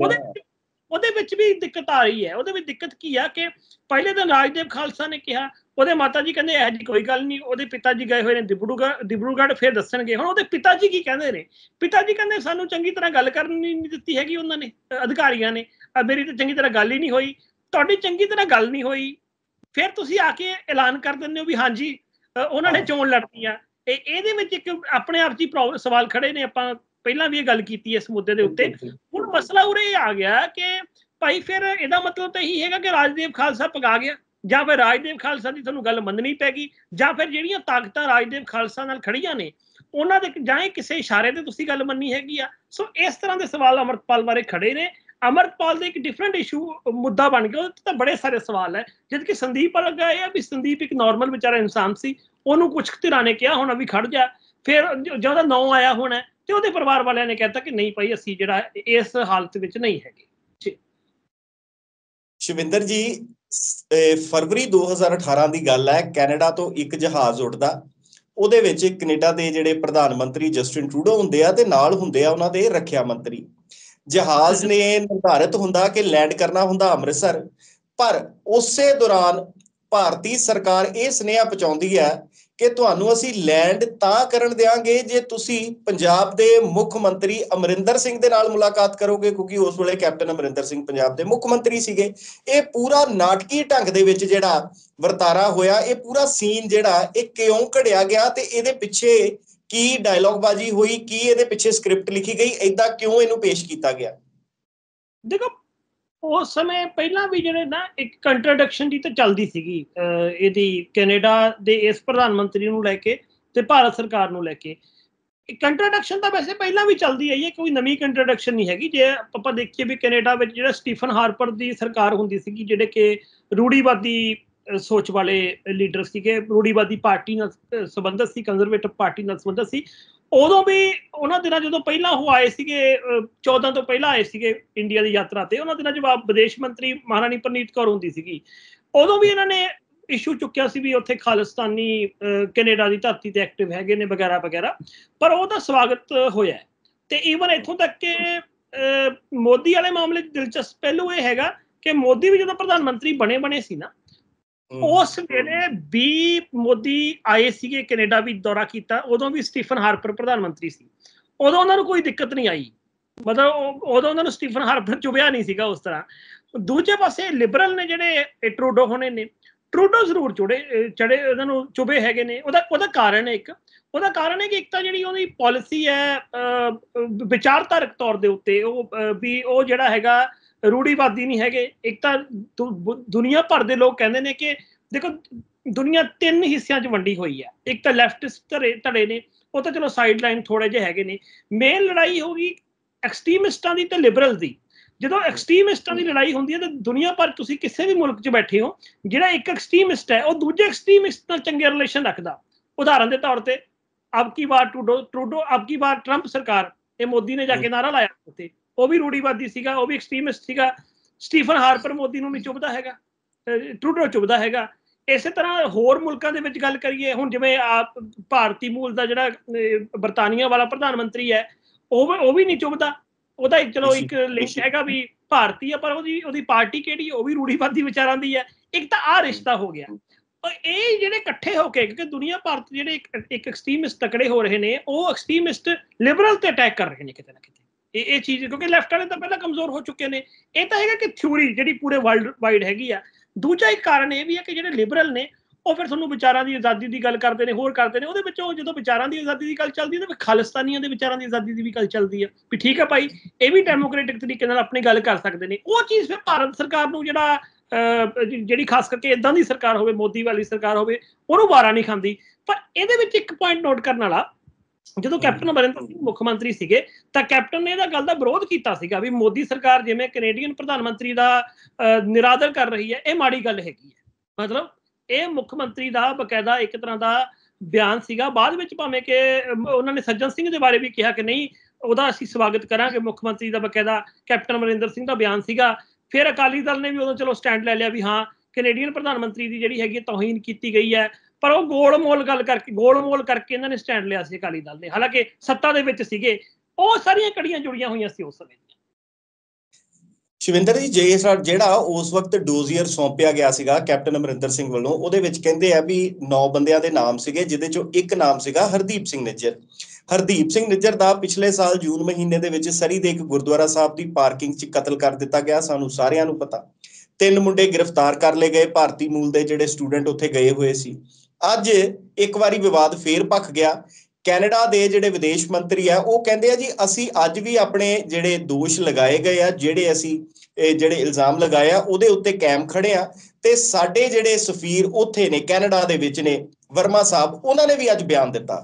ਉਹਦੇ ਵਿੱਚ ਵੀ ਦਿੱਕਤ ਆ ਰਹੀ ਹੈ। ਉਹਦੇ ਵਿੱਚ ਦਿੱਕਤ ਕੀ ਆ ਕਿ ਪਹਿਲੇ ਦਿਨ ਰਾਜਦੇਵ ਖਾਲਸਾ ਨੇ ਕਿਹਾ, ਉਹਦੇ ਮਾਤਾ ਜੀ ਕਹਿੰਦੇ ਇਹੋ ਜਿਹੀ ਕੋਈ ਗੱਲ ਨਹੀਂ, ਉਹਦੇ ਪਿਤਾ ਜੀ ਗਏ ਹੋਏ ਨੇ ਦਿਬੜੂਗੜ੍ਹ ਫਿਰ ਦੱਸਣਗੇ। ਹੁਣ ਉਹਦੇ ਪਿਤਾ ਜੀ ਕੀ ਕਹਿੰਦੇ ਨੇ? ਪਿਤਾ ਜੀ ਕਹਿੰਦੇ ਸਾਨੂੰ ਚੰਗੀ ਤਰ੍ਹਾਂ ਗੱਲ ਕਰਨ ਨਹੀਂ ਦਿੱਤੀ ਹੈਗੀ ਉਹਨਾਂ ਨੇ, ਅਧਿਕਾਰੀਆਂ ਨੇ। ਮੇਰੀ ਤਾਂ ਚੰਗੀ ਤਰ੍ਹਾਂ ਗੱਲ ਹੀ ਨਹੀਂ ਹੋਈ। ਤੁਹਾਡੀ ਚੰਗੀ ਤਰ੍ਹਾਂ ਗੱਲ ਨਹੀਂ ਹੋਈ, ਫਿਰ ਤੁਸੀਂ ਆ ਕੇ ਐਲਾਨ ਕਰ ਦਿੰਦੇ ਹੋ ਵੀ ਹਾਂਜੀ ਉਹਨਾਂ ਨੇ ਚੋਣ ਲੜਨੀ ਆ। ਇਹਦੇ ਵਿੱਚ ਇੱਕ ਆਪਣੇ ਆਪ 'ਚ ਸਵਾਲ ਖੜੇ ਨੇ। ਆਪਾਂ ਪਹਿਲਾਂ ਵੀ ਇਹ ਗੱਲ ਕੀਤੀ ਇਸ ਮੁੱਦੇ ਦੇ ਉੱਤੇ। ਹੁਣ ਮਸਲਾ ਉਰੇ ਆ ਗਿਆ ਕਿ ਭਾਈ ਫਿਰ ਇਹਦਾ ਮਤਲਬ ਤਾਂ ਇਹੀ ਹੈਗਾ ਕਿ ਰਾਜਦੇਵ ਖਾਲਸਾ ਪਗਾ ਗਿਆ, ਜਾਂ ਫਿਰ ਰਾਜਦੇਵ ਖਾਲਸਾ ਦੀ ਤੁਹਾਨੂੰ ਗੱਲ ਮੰਨਣੀ ਪੈ ਗਈ, ਜਾਂ ਫਿਰ ਜਿਹੜੀਆਂ ਤਾਕਤਾਂ ਰਾਜਦੇਵ ਖਾਲਸਾ ਨਾਲ ਖੜੀਆਂ ਨੇ ਉਹਨਾਂ ਦੇ ਜਾਂ ਕਿਸੇ ਇਸ਼ਾਰੇ ਤੇ ਤੁਸੀਂ ਗੱਲ ਮੰਨੀ ਹੈਗੀ ਆ। ਸੋ ਇਸ ਤਰ੍ਹਾਂ ਦੇ ਸਵਾਲ ਅਮਰਤਪਾਲ ਬਾਰੇ ਖੜੇ ਨੇ। ਅਮਰਤਪਾਲ ਦਾ ਇੱਕ ਡਿਫਰੈਂਟ ਇਸ਼ੂ ਮੁੱਦਾ ਬਣ ਗਿਆ। ਉਹਦੇ ਤਾਂ ਬੜੇ ਸਾਰੇ ਸਵਾਲ ਹੈ। ਜਦ ਕਿ ਸੰਦੀਪ ਵਾਲਾ ਇਹ ਆ ਵੀ ਸੰਦੀਪ ਇੱਕ ਨਾਰਮਲ ਵਿਚਾਰਾ ਇਨਸਾਨ ਸੀ, ਉਹਨੂੰ ਕੁਝ ਧਿਰਾਂ ਨੇ ਕਿਹਾ ਹੋਣਾ ਵੀ ਖੜ ਜਾ। ਫਿਰ ਜਦੋਂ ਨਾਂ ਆਇਆ ਹੋਣਾ ਤੇ ਉਹਦੇ ਪਰਿਵਾਰ ਵਾਲਿਆਂ ਨੇ ਕਹਿਤਾ ਕਿ ਨਹੀਂ ਭਾਈ ਅਸੀਂ ਜਿਹੜਾ ਇਸ ਹਾਲਤ ਵਿੱਚ ਨਹੀਂ ਹੈਗੇ। ਸ਼ਿਵਿੰਦਰ ਜੀ, ਫਰਵਰੀ 2018 ਦੀ ਗੱਲ ਹੈ। ਕੈਨੇਡਾ ਤੋਂ ਇੱਕ ਜਹਾਜ਼ ਉੱਡਦਾ, ਉਹਦੇ ਵਿੱਚ ਕੈਨੇਡਾ ਦੇ ਜਿਹੜੇ ਪ੍ਰਧਾਨ ਮੰਤਰੀ ਜਸਟਿਨ ਟਰੂਡੋ ਹੁੰਦੇ ਆ ਤੇ ਨਾਲ ਹੁੰਦੇ ਆ ਉਹਨਾਂ ਦੇ ਰੱਖਿਆ ਮੰਤਰੀ। ਜਹਾਜ਼ ਨੇ ਨਿਰਧਾਰਿਤ ਹੁੰਦਾ ਕਿ ਲੈਂਡ ਕਰਨਾ ਹੁੰਦਾ ਅੰਮ੍ਰਿਤਸਰ, ਪਰ ਉਸੇ ਦੌਰਾਨ ਭਾਰਤੀ ਸਰਕਾਰ ਇਹ ਸੁਨੇਹਾ ਪਹੁੰਚਾਉਂਦੀ ਹੈ ਕਿ ਤੁਹਾਨੂੰ ਅਸੀਂ ਲੈਂਡ ਤਾਂ ਕਰਨ ਦਿਆਂਗੇ ਜੇ ਤੁਸੀਂ ਪੰਜਾਬ ਦੇ ਮੁੱਖ ਮੰਤਰੀ ਅਮਰਿੰਦਰ ਸਿੰਘ ਦੇ ਨਾਲ ਮੁਲਾਕਾਤ ਕਰੋਗੇ, ਕਿਉਂਕਿ ਉਸ ਵੇਲੇ ਕੈਪਟਨ ਅਮਰਿੰਦਰ ਸਿੰਘ ਪੰਜਾਬ ਦੇ ਮੁੱਖ ਮੰਤਰੀ ਸੀਗੇ। ਇਹ ਪੂਰਾ ਨਾਟਕੀ ਢੰਗ ਦੇ ਵਿੱਚ ਜਿਹੜਾ ਵਰਤਾਰਾ ਹੋਇਆ, ਇਹ ਪੂਰਾ ਸੀਨ ਜਿਹੜਾ ਇਹ ਕਿਉਂ ਘੜਿਆ ਗਿਆ ਤੇ ਇਹਦੇ ਪਿੱਛੇ ਕੀ ਡਾਇਲੌਗ ਬਾਜੀ ਹੋਈ, ਕੀ ਇਹਦੇ ਪਿੱਛੇ ਸਕ੍ਰਿਪਟ ਲਿਖੀ ਗਈ, ਏਦਾਂ ਕਿਉਂ ਇਹਨੂੰ ਪੇਸ਼ ਕੀਤਾ ਗਿਆ? ਦੇਖੋ ਉਸ ਸਮੇਂ ਪਹਿਲਾਂ ਵੀ ਜਿਹੜੇ ਨਾ ਇੱਕ ਕੰਟਰਡਿਕਸ਼ਨ ਦੀ ਤਾਂ ਚੱਲਦੀ ਸੀਗੀ ਇਹਦੀ ਕੈਨੇਡਾ ਦੇ ਇਸ ਪ੍ਰਧਾਨ ਮੰਤਰੀ ਨੂੰ ਲੈ ਕੇ ਤੇ ਭਾਰਤ ਸਰਕਾਰ ਨੂੰ ਲੈ ਕੇ। ਕੰਟਰਡਿਕਸ਼ਨ ਤਾਂ ਵੈਸੇ ਪਹਿਲਾਂ ਵੀ ਚੱਲਦੀ ਆਈ ਹੈ, ਕੋਈ ਨਵੀਂ ਕੰਟਰਡਿਕਸ਼ਨ ਨਹੀਂ ਹੈਗੀ। ਜੇ ਆਪਾਂ ਦੇਖੀਏ ਵੀ ਕੈਨੇਡਾ ਵਿੱਚ ਜਿਹੜਾ ਸਟੀਫਨ ਹਾਰਪਰ ਦੀ ਸਰਕਾਰ ਹੁੰਦੀ ਸੀਗੀ, ਜਿਹੜੇ ਕਿ ਰੂੜੀਵਾਦੀ ਸੋਚ ਵਾਲੇ ਲੀਡਰ ਸੀਗੇ, ਰੂੜੀਵਾਦੀ ਪਾਰਟੀ ਨਾਲ ਸੰਬੰਧਿਤ ਸੀ, ਕੰਜ਼ਰਵੇਟਿਵ ਪਾਰਟੀ ਨਾਲ ਸੰਬੰਧਿਤ ਸੀ। ਉਦੋਂ ਵੀ ਉਹਨਾਂ ਦਿਨਾਂ ਜਦੋਂ ਪਹਿਲਾਂ ਉਹ ਆਏ ਸੀਗੇ 14 ਤੋਂ ਪਹਿਲਾਂ ਆਏ ਸੀਗੇ ਇੰਡੀਆ ਦੀ ਯਾਤਰਾ ਤੇ, ਉਹਨਾਂ ਦਿਨਾਂ 'ਚ ਵਿਦੇਸ਼ ਮੰਤਰੀ ਮਹਾਰਾਣੀ ਪ੍ਰਨੀਤ ਕੌਰ ਹੁੰਦੀ ਸੀਗੀ। ਉਦੋਂ ਵੀ ਇਹਨਾਂ ਨੇ ਇਸ਼ੂ ਚੁੱਕਿਆ ਸੀ ਵੀ ਉੱਥੇ ਖਾਲਿਸਤਾਨੀ ਕੈਨੇਡਾ ਦੀ ਧਰਤੀ ਤੇ ਐਕਟਿਵ ਹੈਗੇ ਨੇ ਵਗੈਰਾ ਵਗੈਰਾ, ਪਰ ਉਹਦਾ ਸਵਾਗਤ ਹੋਇਆ। ਤੇ ਈਵਨ ਇੱਥੋਂ ਤੱਕ ਕਿ ਮੋਦੀ ਵਾਲੇ ਮਾਮਲੇ 'ਚ ਦਿਲਚਸਪ ਪਹਿਲੂ ਇਹ ਹੈਗਾ ਕਿ ਮੋਦੀ ਵੀ ਜਦੋਂ ਪ੍ਰਧਾਨ ਮੰਤਰੀ ਬਣੇ ਸੀ ਨਾ, ਉਸ ਵੇਲੇ ਵੀ ਮੋਦੀ ਆਏ ਸੀਗੇ ਕੈਨੇਡਾ ਵੀ ਦੌਰਾ ਕੀਤਾ, ਉਦੋਂ ਵੀ ਸਟੀਫਨ ਹਾਰਪਰ ਪ੍ਰਧਾਨ ਮੰਤਰੀ ਸੀ। ਉਦੋਂ ਉਹਨਾਂ ਨੂੰ ਕੋਈ ਦਿੱਕਤ ਨਹੀਂ ਆਈ, ਮਤਲਬ ਉਦੋਂ ਉਹਨਾਂ ਨੂੰ ਸਟੀਫਨ ਹਾਰਪਰ ਚੁਭਿਆ ਨਹੀਂ ਸੀਗਾ ਉਸ ਤਰ੍ਹਾਂ। ਦੂਜੇ ਪਾਸੇ ਲਿਬਰਲ ਨੇ ਜਿਹੜੇ ਟਰੂਡੋ ਹੋਣੇ ਨੇ, ਟਰੂਡੋ ਜ਼ਰੂਰ ਚੜੇ ਉਹਨਾਂ ਨੂੰ ਚੁਭੇ ਹੈਗੇ ਨੇ। ਉਹਦਾ ਕਾਰਨ ਹੈ ਉਹਦਾ ਕਾਰਨ ਹੈ ਕਿ ਇੱਕ ਤਾਂ ਜਿਹੜੀ ਉਹਦੀ ਪਾਲਿਸੀ ਹੈ ਵਿਚਾਰਧਾਰਕ ਤੌਰ ਦੇ ਉੱਤੇ ਉਹ ਜਿਹੜਾ ਹੈਗਾ ਰੂੜੀਵਾਦੀ ਨਹੀਂ ਹੈਗੇ। ਇੱਕ ਤਾਂ ਦੁਨੀਆ ਭਰ ਦੇ ਲੋਕ ਕਹਿੰਦੇ ਨੇ ਕਿ ਦੇਖੋ ਦੁਨੀਆ 3 ਹਿੱਸਿਆਂ 'ਚ ਵੰਡੀ ਹੋਈ ਹੈ। ਇੱਕ ਤਾਂ ਲੈਫਟਿਸਟ ਧੜੇ ਨੇ, ਉਹ ਤਾਂ ਚਲੋ ਸਾਈਡ ਲਾਈਨ ਥੋੜੇ ਜਿਹੇ ਹੈਗੇ ਨੇ। ਮੇਨ ਲੜਾਈ ਹੋਗੀ ਐਕਸਟ੍ਰੀਮਿਸਟਾਂ ਦੀ ਤੇ ਲਿਬਰਲ ਦੀ। ਜਦੋਂ ਐਕਸਟ੍ਰੀਮਿਸਟਾਂ ਦੀ ਲੜਾਈ ਹੁੰਦੀ ਹੈ ਤਾਂ ਦੁਨੀਆ ਭਰ ਤੁਸੀਂ ਕਿਸੇ ਵੀ ਮੁਲਕ 'ਚ ਬੈਠੇ ਹੋ, ਜਿਹੜਾ ਇੱਕ ਐਕਸਟ੍ਰੀਮਿਸਟ ਹੈ ਉਹ ਦੂਜੇ ਐਕਸਟ੍ਰੀਮਿਸਟ ਨਾਲ ਚੰਗੇ ਰਿਲੇਸ਼ਨ ਰੱਖਦਾ। ਉਦਾਹਰਨ ਦੇ ਤੌਰ ਤੇ ਅਬ ਕੀ ਵਾਰ ਟਰੂਡੋ ਅਬ ਕੀ ਵਾਰ ਟਰੰਪ ਸਰਕਾਰ, ਇਹ ਮੋਦੀ ਨੇ ਜਾ ਕੇ ਨਾਰਾ ਲਾਇਆ ਉੱਥੇ, ਉਹ ਵੀ ਰੂੜੀਵਾਦੀ ਸੀਗਾ, ਉਹ ਵੀ ਐਕਸਟ੍ਰੀਮਿਸਟ ਸੀਗਾ। ਸਟੀਫਨ ਹਾਰਪਰ ਮੋਦੀ ਨੂੰ ਨਹੀਂ ਚੁੱਭਦਾ ਹੈਗਾ, ਟਰੂਡੋ ਚੁੱਭਦਾ ਹੈਗਾ। ਇਸੇ ਤਰ੍ਹਾਂ ਹੋਰ ਮੁਲਕਾਂ ਦੇ ਵਿੱਚ ਗੱਲ ਕਰੀਏ, ਹੁਣ ਜਿਵੇਂ ਭਾਰਤੀ ਮੂਲ ਦਾ ਜਿਹੜਾ ਬਰਤਾਨੀਆ ਵਾਲਾ ਪ੍ਰਧਾਨ ਮੰਤਰੀ ਹੈ, ਉਹ ਵੀ ਨਹੀਂ ਚੁੱਭਦਾ। ਉਹਦਾ ਚਲੋ ਇੱਕ ਲਿੰਕ ਹੈਗਾ ਵੀ ਭਾਰਤੀ ਆ ਪਰ ਉਹਦੀ ਪਾਰਟੀ ਕਿਹੜੀ, ਉਹ ਵੀ ਰੂੜੀਵਾਦੀ ਵਿਚਾਰਾਂ ਦੀ ਹੈ। ਇੱਕ ਤਾਂ ਆਹ ਰਿਸ਼ਤਾ ਹੋ ਗਿਆ। ਇਹ ਜਿਹੜੇ ਇਕੱਠੇ ਹੋ ਕੇ, ਕਿਉਂਕਿ ਦੁਨੀਆ ਭਰ ਜਿਹੜੇ ਇੱਕ ਐਕਸਟ੍ਰੀਮਿਸਟ ਤਕੜੇ ਹੋ ਰਹੇ ਨੇ, ਉਹ ਐਕਸਟ੍ਰੀਮਿਸਟ ਲਿਬਰਲ ਤੇ ਅਟੈਕ ਕਰ ਰਹੇ ਨੇ ਕਿਤੇ ਨਾ ਕਿਤੇ। ਇਹ ਚੀਜ਼ ਕਿਉਂਕਿ ਲੈਫਟ ਵਾਲੇ ਤਾਂ ਪਹਿਲਾਂ ਕਮਜ਼ੋਰ ਹੋ ਚੁੱਕੇ ਨੇ। ਇਹ ਤਾਂ ਹੈਗਾ ਕਿ ਥਿਊਰੀ ਜਿਹੜੀ ਪੂਰੇ ਵਰਲਡ ਵਾਈਡ ਹੈਗੀ ਆ। ਦੂਜਾ ਇੱਕ ਕਾਰਨ ਇਹ ਵੀ ਹੈ ਕਿ ਜਿਹੜੇ ਲਿਬਰਲ ਨੇ ਉਹ ਫਿਰ ਤੁਹਾਨੂੰ ਵਿਚਾਰਾਂ ਦੀ ਆਜ਼ਾਦੀ ਦੀ ਗੱਲ ਕਰਦੇ ਨੇ, ਹੋਰ ਕਰਦੇ ਨੇ। ਉਹਦੇ ਵਿੱਚੋਂ ਜਦੋਂ ਵਿਚਾਰਾਂ ਦੀ ਆਜ਼ਾਦੀ ਦੀ ਗੱਲ ਚੱਲਦੀ ਹੈ ਤਾਂ ਖਾਲਿਸਤਾਨੀਆਂ ਦੇ ਵਿਚਾਰਾਂ ਦੀ ਆਜ਼ਾਦੀ ਦੀ ਵੀ ਗੱਲ ਚੱਲਦੀ ਹੈ ਵੀ ਠੀਕ ਹੈ ਭਾਈ, ਇਹ ਵੀ ਡੈਮੋਕ੍ਰੈਟਿਕ ਤਰੀਕੇ ਨਾਲ ਆਪਣੀ ਗੱਲ ਕਰ ਸਕਦੇ ਨੇ। ਉਹ ਚੀਜ਼ ਫਿਰ ਭਾਰਤ ਸਰਕਾਰ ਨੂੰ ਜਿਹੜੀ ਖਾਸ ਕਰਕੇ ਇਦਾਂ ਦੀ ਸਰਕਾਰ ਹੋਵੇ, ਮੋਦੀ ਵਾਲੀ ਸਰਕਾਰ ਹੋਵੇ, ਉਹਨੂੰ ਵਾਰਾ ਨਹੀਂ ਖਾਂਦੀ। ਪਰ ਇਹਦੇ ਵਿੱਚ ਇੱਕ ਪੁਆਇੰਟ ਨੋਟ ਕਰਨ ਵਾਲਾ, ਜਦੋਂ ਕੈਪਟਨ ਅਮਰਿੰਦਰ ਸਿੰਘ ਮੁੱਖ ਮੰਤਰੀ ਸੀਗੇ ਤਾਂ ਕੈਪਟਨ ਨੇ ਇਹਦਾ ਗੱਲ ਦਾ ਵਿਰੋਧ ਕੀਤਾ ਸੀਗਾ ਵੀ ਮੋਦੀ ਸਰਕਾਰ ਜਿਵੇਂ ਕੈਨੇਡੀਅਨ ਪ੍ਰਧਾਨ ਮੰਤਰੀ ਦਾ ਨਿਰਾਦਰ ਕਰ ਰਹੀ ਹੈ, ਇਹ ਮਾੜੀ ਗੱਲ ਹੈਗੀ ਹੈ। ਮਤਲਬ ਇਹ ਮੁੱਖ ਮੰਤਰੀ ਦਾ ਬਕਾਇਦਾ ਇੱਕ ਤਰ੍ਹਾਂ ਦਾ ਬਿਆਨ ਸੀਗਾ। ਬਾਅਦ ਵਿੱਚ ਭਾਵੇਂ ਕਿ ਉਹਨਾਂ ਨੇ ਸੱਜਣ ਸਿੰਘ ਦੇ ਬਾਰੇ ਵੀ ਕਿਹਾ ਕਿ ਨਹੀਂ, ਉਹਦਾ ਅਸੀਂ ਸਵਾਗਤ ਕਰਾਂਗੇ। ਮੁੱਖ ਮੰਤਰੀ ਦਾ ਬਕਾਇਦਾ ਕੈਪਟਨ ਅਮਰਿੰਦਰ ਸਿੰਘ ਦਾ ਬਿਆਨ ਸੀਗਾ। ਫਿਰ ਅਕਾਲੀ ਦਲ ਨੇ ਵੀ ਉਦੋਂ ਚਲੋ ਸਟੈਂਡ ਲੈ ਲਿਆ ਵੀ ਹਾਂ, ਕੈਨੇਡੀਅਨ ਪ੍ਰਧਾਨ ਮੰਤਰੀ ਦੀ ਜਿਹੜੀ ਹੈਗੀ ਤੋਹੀਨ ਕੀਤੀ ਗਈ ਹੈ। ਪਰ ਉਹ ਗੋਲਮੋਲ ਕਰਕੇ ਇਹਨਾਂ ਨੇ ਸਟੈਂਡ ਲਿਆ ਸੀ ਅਕਾਲੀ ਦਲ ਨੇ, ਹਾਲਾਂਕਿ ਸੱਤਾ ਦੇ ਵਿੱਚ ਸੀਗੇ। ਉਹ ਸਾਰੀਆਂ ਕੜੀਆਂ ਜੁੜੀਆਂ ਹੋਈਆਂ ਸੀ ਉਸ ਸਮੇਂ। ਸ਼ਿਵਿੰਦਰ ਜੀ, ਜਿਹੜਾ ਉਸ ਵਕਤ ਡੋਜ਼ੀਅਰ ਸੌਂਪਿਆ ਗਿਆ ਸੀਗਾ ਕੈਪਟਨ ਅਮਰਿੰਦਰ ਸਿੰਘ ਵੱਲੋਂ, ਉਹਦੇ ਵਿੱਚ ਕਹਿੰਦੇ ਆ ਵੀ 9 ਬੰਦਿਆਂ ਦੇ ਨਾਮ ਸੀਗੇ, ਜਿਹਦੇ ਚੋਂ ਇੱਕ ਨਾਮ ਸੀਗਾ ਹਰਦੀਪ ਸਿੰਘ ਨਿੱਜਰ। ਹਰਦੀਪ ਸਿੰਘ ਨਿੱਜਰ ਦਾ ਪਿਛਲੇ ਸਾਲ ਜੂਨ ਮਹੀਨੇ ਦੇ ਵਿੱਚ ਸਰੀ ਦੇ ਇੱਕ ਗੁਰਦੁਆਰਾ ਸਾਹਿਬ ਦੀ ਪਾਰਕਿੰਗ 'ਚ ਕਤਲ ਕਰ ਦਿੱਤਾ ਗਿਆ। ਸਾਨੂੰ ਸਾਰਿਆਂ ਨੂੰ ਪਤਾ। 3 ਮੁੰਡੇ ਗ੍ਰਿਫਤਾਰ ਕਰ ਲਏ ਗਏ, ਭਾਰਤੀ ਮੂਲ ਦੇ ਜਿਹੜੇ ਸਟੂਡੈਂਟ ਉੱਥੇ ਗਏ ਹੋਏ ਸੀ। ਅੱਜ ਇੱਕ ਵਾਰੀ ਵਿਵਾਦ ਫੇਰ ਭਖ ਗਿਆ। ਕੈਨੇਡਾ ਦੇ ਜਿਹੜੇ ਵਿਦੇਸ਼ ਮੰਤਰੀ ਆ, ਉਹ ਕਹਿੰਦੇ ਆ ਜੀ ਅਸੀਂ ਅੱਜ ਵੀ ਆਪਣੇ ਜਿਹੜੇ ਦੋਸ਼ ਲਗਾਏ ਗਏ ਆ, ਜਿਹੜੇ ਇਲਜ਼ਾਮ ਲਗਾਏ ਆ, ਉਹਦੇ ਉੱਤੇ ਕਾਇਮ ਖੜੇ ਆ। ਤੇ ਸਾਡੇ ਜਿਹੜੇ ਸਫੀਰ ਉੱਥੇ ਨੇ ਕੈਨੇਡਾ ਦੇ ਵਿੱਚ ਨੇ, ਵਰਮਾ ਸਾਹਿਬ, ਉਹਨਾਂ ਨੇ ਵੀ ਅੱਜ ਬਿਆਨ ਦਿੱਤਾ।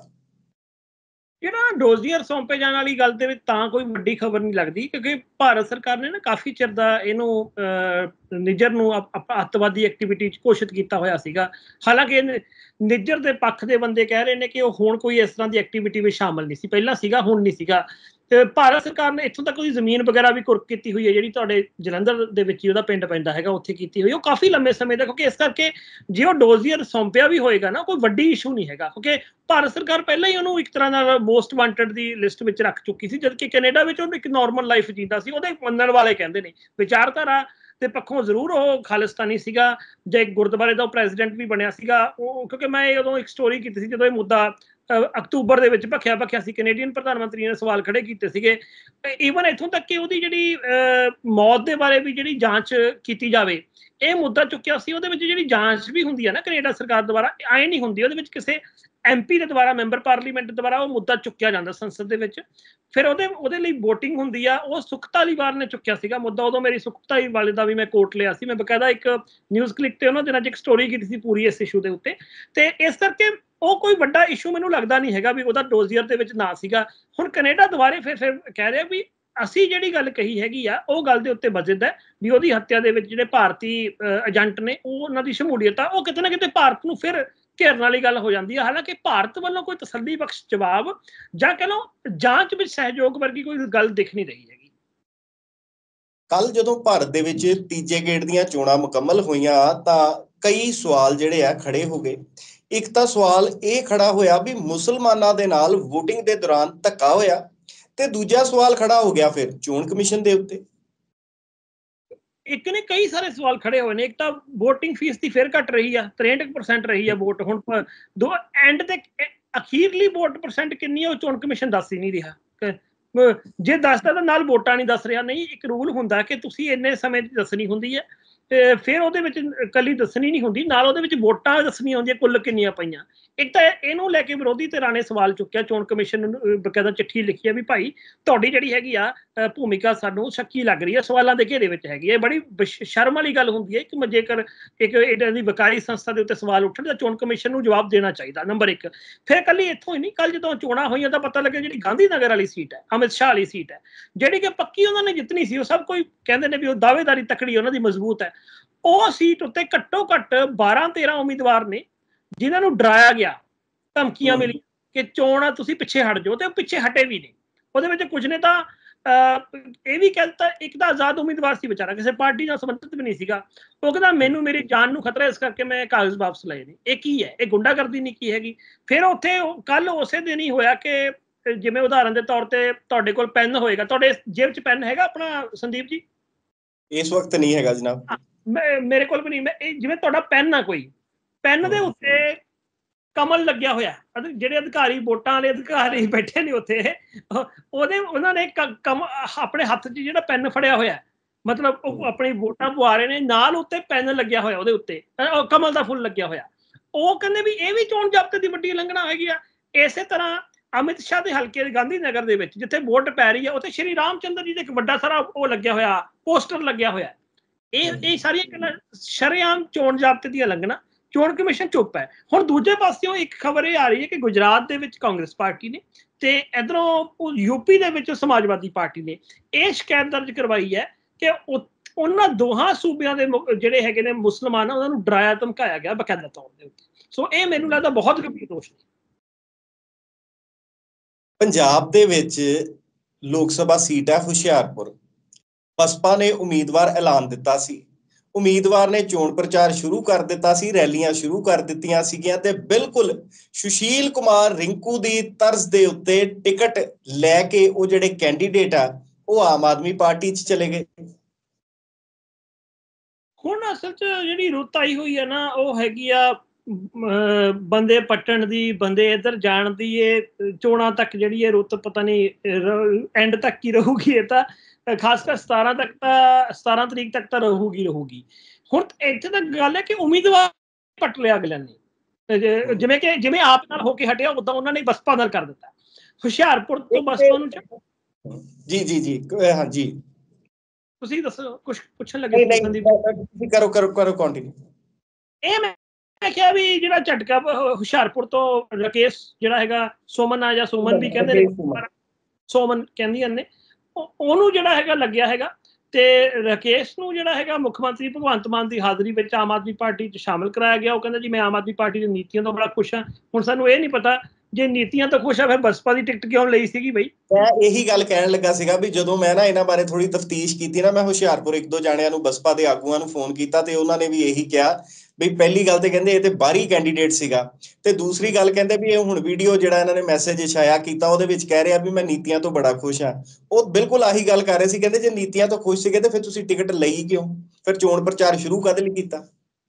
ਜਿਹੜਾ ਡੋਜ਼ੀਅਰ ਸੌਂਪੇ ਜਾਣ ਵਾਲੀ ਗੱਲ ਦੇ ਵਿੱਚ ਤਾਂ ਕੋਈ ਵੱਡੀ ਖਬਰ ਨਹੀਂ ਲੱਗਦੀ, ਕਿਉਂਕਿ ਭਾਰਤ ਸਰਕਾਰ ਨੇ ਨਾ ਕਾਫੀ ਚਿਰ ਦਾ ਇਹਨੂੰ ਨਿੱਜਰ ਨੂੰ ਅੱਤਵਾਦੀ ਐਕਟੀਵਿਟੀ 'ਚ ਘੋਸ਼ਿਤ ਕੀਤਾ ਹੋਇਆ ਸੀਗਾ। ਹਾਲਾਂਕਿ ਨਿੱਜਰ ਦੇ ਪੱਖ ਦੇ ਬੰਦੇ ਕਹਿ ਰਹੇ ਨੇ ਕਿ ਉਹ ਹੁਣ ਕੋਈ ਇਸ ਤਰ੍ਹਾਂ ਦੀ ਐਕਟੀਵਿਟੀ ਵਿੱਚ ਸ਼ਾਮਲ ਨਹੀਂ ਸੀ, ਪਹਿਲਾਂ ਸੀਗਾ, ਹੁਣ ਨਹੀਂ ਸੀਗਾ। ਤੇ ਭਾਰਤ ਸਰਕਾਰ ਨੇ ਇੱਥੋਂ ਤੱਕ ਉਹਦੀ ਜ਼ਮੀਨ ਵਗੈਰਾ ਵੀ ਕੁਰਕ ਕੀਤੀ ਹੋਈ ਹੈ, ਜਿਹੜੀ ਤੁਹਾਡੇ ਜਲੰਧਰ ਦੇ ਵਿੱਚ ਹੀ ਉਹਦਾ ਪਿੰਡ ਪੈਂਦਾ ਹੈਗਾ, ਉੱਥੇ ਕੀਤੀ ਹੋਈ। ਉਹ ਕਾਫੀ ਲੰਮੇ ਸਮੇਂ ਦਾ, ਕਿਉਂਕਿ ਇਸ ਕਰਕੇ ਜੇ ਉਹ ਡੋਜ਼ੀਅਰ ਸੌਂਪਿਆ ਵੀ ਹੋਏਗਾ ਨਾ, ਕੋਈ ਵੱਡੀ ਇਸ਼ੂ ਨਹੀਂ ਹੈਗਾ, ਕਿਉਂਕਿ ਭਾਰਤ ਸਰਕਾਰ ਪਹਿਲਾਂ ਹੀ ਉਹਨੂੰ ਇੱਕ ਤਰ੍ਹਾਂ ਨਾਲ ਮੋਸਟ ਵਾਂਟਡ ਦੀ ਲਿਸਟ ਵਿੱਚ ਰੱਖ ਚੁੱਕੀ ਸੀ, ਜਦਕਿ ਕੈਨੇਡਾ ਵਿੱਚ ਉਹਨੂੰ ਇੱਕ ਨਾਰਮਲ ਲਾਈਫ ਜੀਂਦਾ ਸੀ। ਉਹਦੇ ਮੰਨਣ ਵਾਲੇ ਕਹਿੰਦੇ ਨੇ ਵਿਚਾਰਧਾਰਾ ਦੇ ਪੱਖੋਂ ਜ਼ਰੂਰ ਉਹ ਖਾਲਿਸਤਾਨੀ ਸੀਗਾ, ਜਾਂ ਇੱਕ ਗੁਰਦੁਆਰੇ ਦਾ ਉਹ ਪ੍ਰੈਜ਼ੀਡੈਂਟ ਵੀ ਬਣਿਆ ਸੀਗਾ। ਉਹ ਕਿਉਂਕਿ ਮੈਂ ਉਦੋਂ ਇੱਕ ਸਟੋਰੀ ਕੀਤੀ ਸੀ ਜਦੋਂ ਇਹ ਮੁੱਦਾ ਅਕਤੂਬਰ ਦੇ ਵਿੱਚ ਭਖਿਆ ਸੀ, ਕੈਨੇਡੀਅਨ ਪ੍ਰਧਾਨ ਮੰਤਰੀ ਨੇ ਸਵਾਲ ਖੜੇ ਕੀਤੇ ਸੀਗੇ। ਈਵਨ ਇੱਥੋਂ ਤੱਕ ਕਿ ਉਹਦੀ ਜਿਹੜੀ ਮੌਤ ਦੇ ਬਾਰੇ ਵੀ ਜਿਹੜੀ ਜਾਂਚ ਕੀਤੀ ਜਾਵੇ, ਇਹ ਮੁੱਦਾ ਚੁੱਕਿਆ ਸੀ। ਉਹਦੇ ਵਿੱਚ ਜਿਹੜੀ ਜਾਂਚ ਵੀ ਹੁੰਦੀ ਹੈ ਨਾ ਕੈਨੇਡਾ ਸਰਕਾਰ ਦੁਆਰਾ, ਐਂ ਨਹੀਂ ਹੁੰਦੀ। ਉਹਦੇ ਵਿੱਚ ਕਿਸੇ MP ਦੇ ਦੁਆਰਾ, ਮੈਂਬਰ ਪਾਰਲੀਮੈਂਟ ਦੁਆਰਾ ਉਹ ਮੁੱਦਾ ਚੁੱਕਿਆ ਜਾਂਦਾ ਸੰਸਦ ਦੇ ਵਿੱਚ। ਫਿਰ ਉਹਦੇ ਲਈ ਵੋਟਿੰਗ ਹੁੰਦੀ ਆ। ਉਹ ਸੁਖ ਧਾਲੀਵਾਲ ਨੇ ਚੁੱਕਿਆ ਸੀਗਾ ਮੁੱਦਾ। ਉਦੋਂ ਮੇਰੀ ਸੁਖ ਧਾਲੀਵਾਲ ਦਾ ਵੀ ਮੈਂ ਕੋਟ ਲਿਆ ਸੀ। ਮੈਂ ਬਕਾਇਦਾ ਇੱਕ ਨਿਊਜ਼ ਕਲਿੱਕ ਤੇ ਉਹਨਾਂ ਦਿਨਾਂ 'ਚ ਇੱਕ ਸਟੋਰੀ ਕੀਤੀ ਸੀ ਪੂਰੀ ਇਸ ਇਸ਼ੂ ਦੇ ਉੱਤੇ। ਤੇ ਇਸ ਕਰਕੇ ਉਹ ਕੋਈ ਵੱਡਾ ਇਸ਼ੂ ਮੈਨੂੰ ਲੱਗਦਾ ਨਹੀਂ ਹੈਗਾ ਵੀ ਉਹਦਾ ਡੋਜ਼ੀਅਰ ਦੇ ਵਿੱਚ ਨਾ ਸੀਗਾ। ਹੁਣ ਕੈਨੇਡਾ ਦੁਆਰੇ ਫਿਰ ਕਹਿ ਰਿਹਾ ਵੀ ਅਸੀਂ ਜਿਹੜੀ ਗੱਲ ਕਹੀ ਹੈਗੀ ਆ, ਉਹ ਗੱਲ ਦੇ ਉੱਤੇ ਵਜਦ ਹੈ ਵੀ ਉਹਦੀ ਹੱਤਿਆ ਦੇ ਵਿੱਚ ਜਿਹੜੇ ਭਾਰਤੀ ਏਜੰਟ ਨੇ, ਉਹ ਉਹਨਾਂ ਦੀ ਸ਼ਮੂਲੀਅਤ ਆ, ਉਹ ਕਿਤੇ ਨਾ ਕਿਤੇ ਭਾਰਤ ਨੂੰ ਫਿਰ ਘੇਰਨ ਵਾਲੀ ਗੱਲ ਹੋ ਜਾਂਦੀ ਹੈ। ਹਾਲਾਂਕਿ ਭਾਰਤ ਵੱਲੋਂ ਕੋਈ ਤਸੱਲੀ ਬਖਸ਼ ਜਵਾਬ ਜਾਂ ਕਹਿ ਲਓ ਜਾਂਚ ਵਿੱਚ ਸਹਿਯੋਗ ਵਰਗੀ ਕੋਈ ਗੱਲ ਦਿਖ ਨਹੀਂ ਰਹੀ ਹੈਗੀ। ਕੱਲ ਜਦੋਂ ਭਾਰਤ ਦੇ ਵਿੱਚ ਤੀਜੇ ਗੇੜ ਦੀਆਂ ਚੋਣਾਂ ਮੁਕੰਮਲ ਹੋਈਆਂ ਤਾਂ ਕਈ ਸਵਾਲ ਜਿਹੜੇ ਆ ਖੜੇ ਹੋ ਗਏ। ਇੱਕ ਤਾਂ ਸਵਾਲ ਇਹ ਖੜਾ ਹੋਇਆ ਵੀ ਮੁਸਲਮਾਨਾਂ ਦੇ ਨਾਲ ਵੋਟਿੰਗ ਦੇ ਦੌਰਾਨ ਧੱਕਾ ਹੋਇਆ, ਤੇ ਦੂਜਾ ਸਵਾਲ ਖੜਾ ਹੋ ਗਿਆ ਫਿਰ ਚੋਣ ਕਮਿਸ਼ਨ ਦੇ ਉੱਤੇ। ਇੱਕ ਨੇ ਕਈ ਸਾਰੇ ਸਵਾਲ ਖੜੇ ਹੋਏ ਨੇ। ਇੱਕ ਤਾਂ ਵੋਟਿੰਗ ਫੀਸ ਦੀ ਫਿਰ ਘਟ ਰਹੀ ਆ, 63% ਰਹੀ ਆ ਵੋਟ। ਹੁਣ ਦੋ ਐਂਡ ਤੇ ਅਖੀਰਲੀ ਵੋਟ ਪਰਸੈਂਟ ਕਿੰਨੀ ਆ, ਉਹ ਚੋਣ ਕਮਿਸ਼ਨ ਦੱਸ ਹੀ ਨਹੀਂ ਰਿਹਾ। ਜੇ ਦੱਸਦਾ ਤਾਂ ਨਾਲ ਵੋਟਾਂ ਨਹੀਂ ਦੱਸ ਰਿਹਾ। ਨਹੀਂ, ਇੱਕ ਰੂਲ ਹੁੰਦਾ ਕਿ ਤੁਸੀਂ ਇੰਨੇ ਸਮੇਂ ਦੀ ਦੱਸਣੀ ਹੁੰਦੀ ਹੈ, ਤੇ ਫਿਰ ਉਹਦੇ ਵਿੱਚ ਕੱਲੀ ਦੱਸਣੀ ਨਹੀਂ ਹੁੰਦੀ, ਨਾਲ ਉਹਦੇ ਵਿੱਚ ਵੋਟਾਂ ਦੱਸਣੀਆਂ ਹੁੰਦੀਆਂ ਕੁੱਲ ਕਿੰਨੀਆਂ ਪਈਆਂ। ਇੱਕ ਤਾਂ ਇਹਨੂੰ ਲੈ ਕੇ ਵਿਰੋਧੀ ਧਿਰਾਂ ਨੇ ਸਵਾਲ ਚੁੱਕਿਆ, ਚੋਣ ਕਮਿਸ਼ਨ ਨੂੰ ਬਕਾਇਦਾ ਚਿੱਠੀ ਲਿਖੀ ਹੈ ਵੀ ਭਾਈ ਤੁਹਾਡੀ ਜਿਹੜੀ ਹੈਗੀ ਆ ਭੂਮਿਕਾ ਸਾਨੂੰ ਸ਼ੱਕੀ ਲੱਗ ਰਹੀ ਹੈ, ਸਵਾਲਾਂ ਦੇ ਘੇਰੇ ਵਿੱਚ ਹੈਗੀ ਹੈ। ਬੜੀ ਸ਼ਰਮ ਵਾਲੀ ਗੱਲ ਹੁੰਦੀ ਹੈ ਕਿ ਜੇਕਰ ਇੱਕ ਇਹਨਾਂ ਦੀ ਵਕਾਰੀ ਸੰਸਥਾ ਦੇ ਉੱਤੇ ਸਵਾਲ ਉੱਠਣ ਤਾਂ ਚੋਣ ਕਮਿਸ਼ਨ ਨੂੰ ਜਵਾਬ ਦੇਣਾ ਚਾਹੀਦਾ, ਨੰਬਰ 1। ਫਿਰ ਕੱਲੀ ਇੱਥੋਂ ਹੀ ਨਹੀਂ, ਕੱਲ ਜਦੋਂ ਚੋਣਾਂ ਹੋਈਆਂ ਤਾਂ ਪਤਾ ਲੱਗਿਆ ਜਿਹੜੀ ਗਾਂਧੀ ਨਗਰ ਵਾਲੀ ਸੀਟ ਹੈ, ਅਮਿਤ ਸ਼ਾਹ ਵਾਲੀ ਸੀਟ ਹੈ, ਜਿਹੜੀ ਕਿ ਪੱਕੀ ਉਹਨਾਂ ਨੇ ਜਿੱਤਣੀ ਸੀ। ਉਹ ਸਭ ਕੋਈ ਕਹਿੰਦੇ ਨੇ ਵੀ ਉਹ ਦਾਅਵੇਦਾਰੀ ਤਕੜੀ ਉਹਨਾਂ ਦੀ ਮਜ਼ਬੂਤ ਹੈ। ਉਹ ਸੀਟ ਉੱਤੇ ਘੱਟੋ ਘੱਟ 12-13 ਉਮੀਦਵਾਰ ਨੇ ਜਿਨ੍ਹਾਂ ਨੂੰ ਡਰਾਇਆ ਗਿਆ, ਧਮਕੀਆਂ ਮਿਲੀਆਂ ਕਿ ਚੋਣ ਤੁਸੀਂ ਪਿੱਛੇ ਹਟ ਜਾਓ, ਤੇ ਉਹ ਪਿੱਛੇ ਹਟੇ ਵੀ ਨੇ। ਉਹਦੇ ਵਿੱਚ ਕੁਝ ਨੇ ਤਾਂ ਇਹ ਵੀ ਕਹਿ ਦਿੱਤਾ, ਇੱਕ ਤਾਂ ਆਜ਼ਾਦ ਉਮੀਦਵਾਰ ਸੀ ਵਿਚਾਰਾ, ਕਿਸੇ ਪਾਰਟੀ ਨਾਲ ਸੰਬੰਧਿਤ ਵੀ ਨਹੀਂ ਸੀਗਾ। ਉਹ ਕਹਿੰਦਾ ਮੈਨੂੰ ਮੇਰੀ ਜਾਨ ਨੂੰ ਖਤਰਾ, ਇਸ ਕਰਕੇ ਮੈਂ ਕਾਗਜ਼ ਵਾਪਸ ਲਏ ਨੇ। ਇਹ ਕੀ ਹੈ? ਇਹ ਗੁੰਡਾਗਰਦੀ ਨਹੀਂ ਕੀ ਹੈਗੀ? ਫਿਰ ਉੱਥੇ ਕੱਲ ਉਸੇ ਦਿਨ ਹੀ ਹੋਇਆ ਕਿ ਜਿਵੇਂ ਉਦਾਹਰਨ ਦੇ ਤੌਰ ਤੇ ਤੁਹਾਡੇ ਕੋਲ ਪੈਨ ਹੋਏਗਾ, ਤੁਹਾਡੇ ਜੇਬ 'ਚ ਪੈਨ ਹੈਗਾ ਆਪਣਾ ਸੰਦੀਪ ਜੀ? ਇਸ ਵਕਤ ਨਹੀਂ ਹੈਗਾ ਜਨਾਬ। ਮੇਰੇ ਕੋਲ ਵੀ ਨਹੀਂ। ਜਿਵੇਂ ਤੁਹਾਡਾ ਪੈਨ ਆ, ਕੋਈ ਪੈਨ ਦੇ ਉੱਤੇ ਕਮਲ ਲੱਗਿਆ ਹੋਇਆ, ਜਿਹੜੇ ਅਧਿਕਾਰੀ ਵੋਟਾਂ ਵਾਲੇ ਅਧਿਕਾਰੀ ਬੈਠੇ ਨੇ ਉੱਥੇ, ਉਹਨਾਂ ਨੇ ਆਪਣੇ ਹੱਥ 'ਚ ਜਿਹੜਾ ਪੈਨ ਫੜਿਆ ਹੋਇਆ, ਮਤਲਬ ਉਹ ਆਪਣੀ ਵੋਟਾਂ ਪਵਾ ਰਹੇ ਨੇ, ਨਾਲ ਉੱਤੇ ਪੈਨ ਲੱਗਿਆ ਹੋਇਆ, ਉਹਦੇ ਉੱਤੇ ਕਮਲ ਦਾ ਫੁੱਲ ਲੱਗਿਆ ਹੋਇਆ। ਉਹ ਕਹਿੰਦੇ ਵੀ ਇਹ ਵੀ ਚੋਣ ਜ਼ਾਬਤੇ ਦੀ ਵੱਡੀ ਉਲੰਘਣਾ ਹੈਗੀ ਆ। ਇਸੇ ਤਰ੍ਹਾਂ ਅਮਿਤ ਸ਼ਾਹ ਦੇ ਹਲਕੇ ਗਾਂਧੀ ਨਗਰ ਦੇ ਵਿੱਚ ਜਿੱਥੇ ਵੋਟ ਪੈ ਰਹੀ ਹੈ, ਉੱਥੇ ਸ਼੍ਰੀ ਰਾਮ ਚੰਦਰ ਜੀ ਦਾ ਇੱਕ ਵੱਡਾ ਸਾਰਾ ਉਹ ਲੱਗਿਆ ਹੋਇਆ, ਪੋਸਟਰ ਲੱਗਿਆ ਹੋਇਆ। ਇਹ ਸਾਰੀਆਂ ਗੱਲਾਂ ਸ਼ਰੇਆਮ ਚੋਣ ਜ਼ਾਬਤੇ ਦੀ ਉਲੰਘਣਾ। ਚੋਣ ਕਮਿਸ਼ਨ ਚੁੱਪ ਹੈ। ਹੁਣ ਦੂਜੇ ਪਾਸਿਓਂ ਇੱਕ ਖਬਰ ਇਹ ਆ ਰਹੀ ਹੈ ਕਿ ਗੁਜਰਾਤ ਦੇ ਵਿੱਚ ਕਾਂਗਰਸ ਪਾਰਟੀ ਨੇ ਤੇ ਇਧਰੋਂ ਯੂਪੀ ਦੇ ਵਿੱਚ ਸਮਾਜਵਾਦੀ ਪਾਰਟੀ ਨੇ ਇਹ ਸ਼ਿਕਾਇਤ ਦਰਜ ਕਰਵਾਈ ਹੈ ਕਿ ਉਹਨਾਂ ਦੋਹਾਂ ਸੂਬਿਆਂ ਦੇ ਜਿਹੜੇ ਹੈਗੇ ਨੇ ਮੁਸਲਮਾਨ, ਉਹਨਾਂ ਨੂੰ ਡਰਾਇਆ ਧਮਕਾਇਆ ਗਿਆ ਬਕਾਇਦਾ ਤੌਰ ਦੇ ਉੱਤੇ। ਸੋ ਇਹ ਮੈਨੂੰ ਲੱਗਦਾ ਬਹੁਤ ਗੰਭੀਰ ਦੋਸ਼ ਨੇ। ਪੰਜਾਬ ਦੇ ਵਿੱਚ ਲੋਕ ਸਭਾ ਸੀਟ ਹੈ ਹੁਸ਼ਿਆਰਪੁਰ। ਬਸਪਾ ਨੇ ਉਮੀਦਵਾਰ ਐਲਾਨ ਦਿੱਤਾ ਸੀ, ਉਮੀਦਵਾਰ ਨੇ ਚੋਣ ਪ੍ਰਚਾਰ ਸ਼ੁਰੂ ਕਰ ਦਿੱਤਾ ਸੀ, ਰੈਲੀਆਂ ਸ਼ੁਰੂ ਕਰ ਦਿੱਤੀਆਂ ਸੀਗੀਆਂ ਤੇ ਬਿਲਕੁਲ ਸੁਸ਼ੀਲ ਕੁਮਾਰ ਰਿੰਕੂ ਦੀ ਤਰਜ਼ ਦੇ ਉੱਤੇ ਟਿਕਟ ਲੈ ਕੇ ਉਹ ਜਿਹੜੇ ਕੈਂਡੀਡੇਟ ਆ ਉਹ ਆਮ ਆਦਮੀ ਪਾਰਟੀ 'ਚ ਚਲੇ ਗਏ। ਹੁਣ ਅਸਲ 'ਚ ਜਿਹੜੀ ਰੁੱਤ ਆਈ ਹੋਈ ਹੈ ਨਾ, ਉਹ ਹੈਗੀ ਆ ਬੰਦੇ ਪੱਟਣ ਦੀ, ਬੰਦੇ ਇੱਧਰ ਜਾਣ ਦੀ। ਇਹ ਚੋਣਾਂ ਤੱਕ ਜਿਹੜੀ ਇਹ ਰੁੱਤ ਪਤਾ ਨਹੀਂ ਐਂਡ ਤੱਕ ਕੀ ਰਹੂਗੀ। ਇਹ ਤਾਂ ਖਾਸ ਕਰ 17 ਤਰੀਕ ਤੱਕ ਤਾਂ ਰਹੂਗੀ। ਹੁਣ ਇੱਥੇ ਤਾਂ ਗੱਲ ਹੈ ਕਿ ਉਮੀਦਵਾਰ ਪੱਟ ਲਿਆ ਅਗਲਿਆਂ ਨੇ, ਜਿਵੇਂ ਆਪ ਨਾਲ ਹੋ ਕੇ ਹਟਿਆ ਉਦਾਂ ਉਹਨਾਂ ਨੇ ਬਸਪਾ ਨਾਲ ਕਰ ਦਿੱਤਾ। ਹੁਸ਼ਿਆਰਪੁਰ ਤੋਂ ਬਸਪਾ ਨੂੰ ਜੀ ਹਾਂਜੀ ਤੁਸੀਂ ਦੱਸੋ, ਕੁਝ ਪੁੱਛਣ ਲੱਗੇ? ਕਰੋ ਕੰਟੀਨਿਊ। ਇਹ ਮੈਂ ਕਿਹਾ ਵੀ ਜਿਹੜਾ ਝਟਕਾ ਹੁਸ਼ਿਆਰਪੁਰ ਤੋਂ ਰਾਕੇਸ਼ ਜਿਹੜਾ ਹੈਗਾ, ਸੋਮਨ ਆ ਜਾਂ ਸੋਮਨ ਵੀ ਕਹਿੰਦੇ ਨੇ, ਸੋਮਨ ਕਹਿੰਦੀਆਂ ਨੇ, ਉਹਨੂੰ ਜਿਹੜਾ ਹੈਗਾ ਲੱਗਿਆ ਹੈਗਾ। ਤੇ ਰਾਕੇਸ਼ ਨੂੰ ਜਿਹੜਾ ਹੈਗਾ ਮੁੱਖ ਮੰਤਰੀ ਭਗਵੰਤ ਮਾਨ ਦੀ ਹਾਜ਼ਰੀ ਵਿੱਚ ਆਮ ਆਦਮੀ ਪਾਰਟੀ 'ਚ ਸ਼ਾਮਿਲ ਕਰਾਇਆ ਗਿਆ। ਉਹ ਕਹਿੰਦਾ ਜੀ ਮੈਂ ਆਮ ਆਦਮੀ ਪਾਰਟੀ ਦੀ ਨੀਤੀਆਂ ਤੋਂ ਬੜਾ ਖੁਸ਼ ਹਾਂ। ਹੁਣ ਸਾਨੂੰ ਇਹ ਨਹੀਂ ਪਤਾ ਜੇ ਨੀਤੀਆਂ ਤੋਂ ਖੁਸ਼ ਆ ਫਿਰ ਬਸਪਾ ਦੀ ਟਿਕਟ ਕਿਉਂ ਲਈ ਸੀਗੀ ਬਈ। ਮੈਂ ਇਹੀ ਗੱਲ ਕਹਿਣ ਲੱਗਾ ਸੀਗਾ ਵੀ ਜਦੋਂ ਮੈਂ ਨਾ ਇਹਨਾਂ ਬਾਰੇ ਥੋੜੀ ਤਫਤੀਸ਼ ਕੀਤੀ ਨਾ, ਮੈਂ ਹੁਸ਼ਿਆਰਪੁਰ 1-2 ਜਾਣਿਆਂ ਨੂੰ ਬਸਪਾ ਦੇ ਆਗੂਆਂ ਨੂੰ ਫੋਨ ਕੀਤਾ ਤੇ ਉਹਨਾਂ ਨੇ ਵੀ ਇਹੀ ਕਿਹਾ ਵੀ ਪਹਿਲੀ ਗੱਲ ਤੇ ਕਹਿੰਦੇ ਇਹ ਤੇ ਬਾਹਰੀ ਕੈਂਡੀਡੇਟ ਸੀਗਾ, ਤੇ ਦੂਸਰੀ ਗੱਲ ਕਹਿੰਦੇ ਵੀ ਇਹ ਹੁਣ ਵੀਡੀਓ ਜਿਹੜਾ ਇਹਨਾਂ ਨੇ ਮੈਸੇਜ ਛਾਇਆ ਕੀਤਾ ਉਹਦੇ ਵਿੱਚ ਕਹਿ ਰਿਹਾ ਵੀ ਮੈਂ ਨੀਤੀਆਂ ਤੋਂ ਬੜਾ ਖੁਸ਼ ਹਾਂ। ਉਹ ਬਿਲਕੁਲ ਆਹੀ ਗੱਲ ਕਰ ਰਹੇ ਸੀ, ਕਹਿੰਦੇ ਜੇ ਨੀਤੀਆਂ ਤੋਂ ਖੁਸ਼ ਸੀਗੇ ਤੇ ਫਿਰ ਤੁਸੀਂ ਟਿਕਟ ਲਈ ਕਿਉਂ, ਫਿਰ ਚੋਣ ਪ੍ਰਚਾਰ ਸ਼ੁਰੂ ਕਦ ਲਈ ਕੀਤਾ?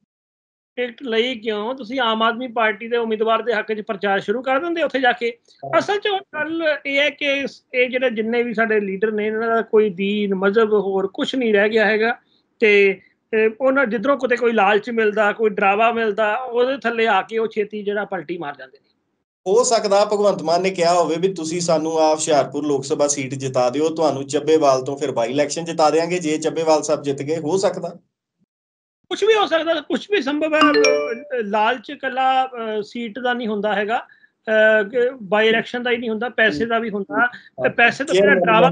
ਟਿਕਟ ਲਈ ਕਿਉਂ? ਤੁਸੀਂ ਆਮ ਆਦਮੀ ਪਾਰਟੀ ਦੇ ਉਮੀਦਵਾਰ ਦੇ ਹੱਕ 'ਚ ਪ੍ਰਚਾਰ ਸ਼ੁਰੂ ਕਰ ਦਿੰਦੇ ਉੱਥੇ ਜਾ ਕੇ। ਅਸਲ 'ਚ ਗੱਲ ਇਹ ਹੈ ਕਿ ਇਹ ਜਿਹੜੇ ਜਿੰਨੇ ਵੀ ਸਾਡੇ ਲੀਡਰ ਨੇ ਇਹਨਾਂ ਦਾ ਕੋਈ ਦੀਨ ਮਜ਼ਹਬ ਹੋਰ ਕੁਛ ਨਹੀਂ ਰਹਿ ਗਿਆ ਹੈਗਾ। ਤੇ ਉਹਨਾਂ ਜਿੱਧਰੋਂ ਕਿਤੇ ਕੋਈ ਲਾਲਚ ਮਿਲਦਾ, ਕੋਈ ਡਰਾਵਾ ਮਿਲਦਾ, ਉਹਦੇ ਥੱਲੇ ਆ ਕੇ ਉਹ ਛੇਤੀ ਜਿਹੜਾ ਪਲਟੀ ਮਾਰ ਜਾਂਦੇ ਨੇ। ਹੋ ਸਕਦਾ ਭਗਵੰਤ ਮਾਨ ਨੇ ਕਿਹਾ ਹੋਵੇ ਵੀ ਤੁਸੀਂ ਸਾਨੂੰ ਆ ਹੁਸ਼ਿਆਰਪੁਰ ਲੋਕ ਸਭਾ ਸੀਟ ਜਿਤਾ ਦਿਓ, ਤੁਹਾਨੂੰ ਚੱਬੇਵਾਲ ਤੋਂ ਫਿਰ ਬਾਈ ਇਲੈਕਸ਼ਨ ਜਿਤਾ ਦੇਵਾਂਗੇ ਜੇ ਚੱਬੇਵਾਲ ਸਾਹਿਬ ਜਿੱਤ ਗਏ। ਹੋ ਸਕਦਾ, ਕੁਛ ਵੀ ਹੋ ਸਕਦਾ, ਕੁਛ ਵੀ ਸੰਭਵ ਹੈ। ਲਾਲਚ ਇਕੱਲਾ ਸੀਟ ਦਾ ਨਹੀਂ ਹੁੰਦਾ ਹੈਗਾ, ਬਾਈ ਇਲੈਕਸ਼ਨ ਦਾ ਹੀ ਨਹੀਂ ਹੁੰਦਾ, ਪੈਸੇ ਦਾ ਵੀ ਹੁੰਦਾ। ਪੈਸੇ ਤੋਂ ਬਿਨਾਂ ਡਰਾਵਾ,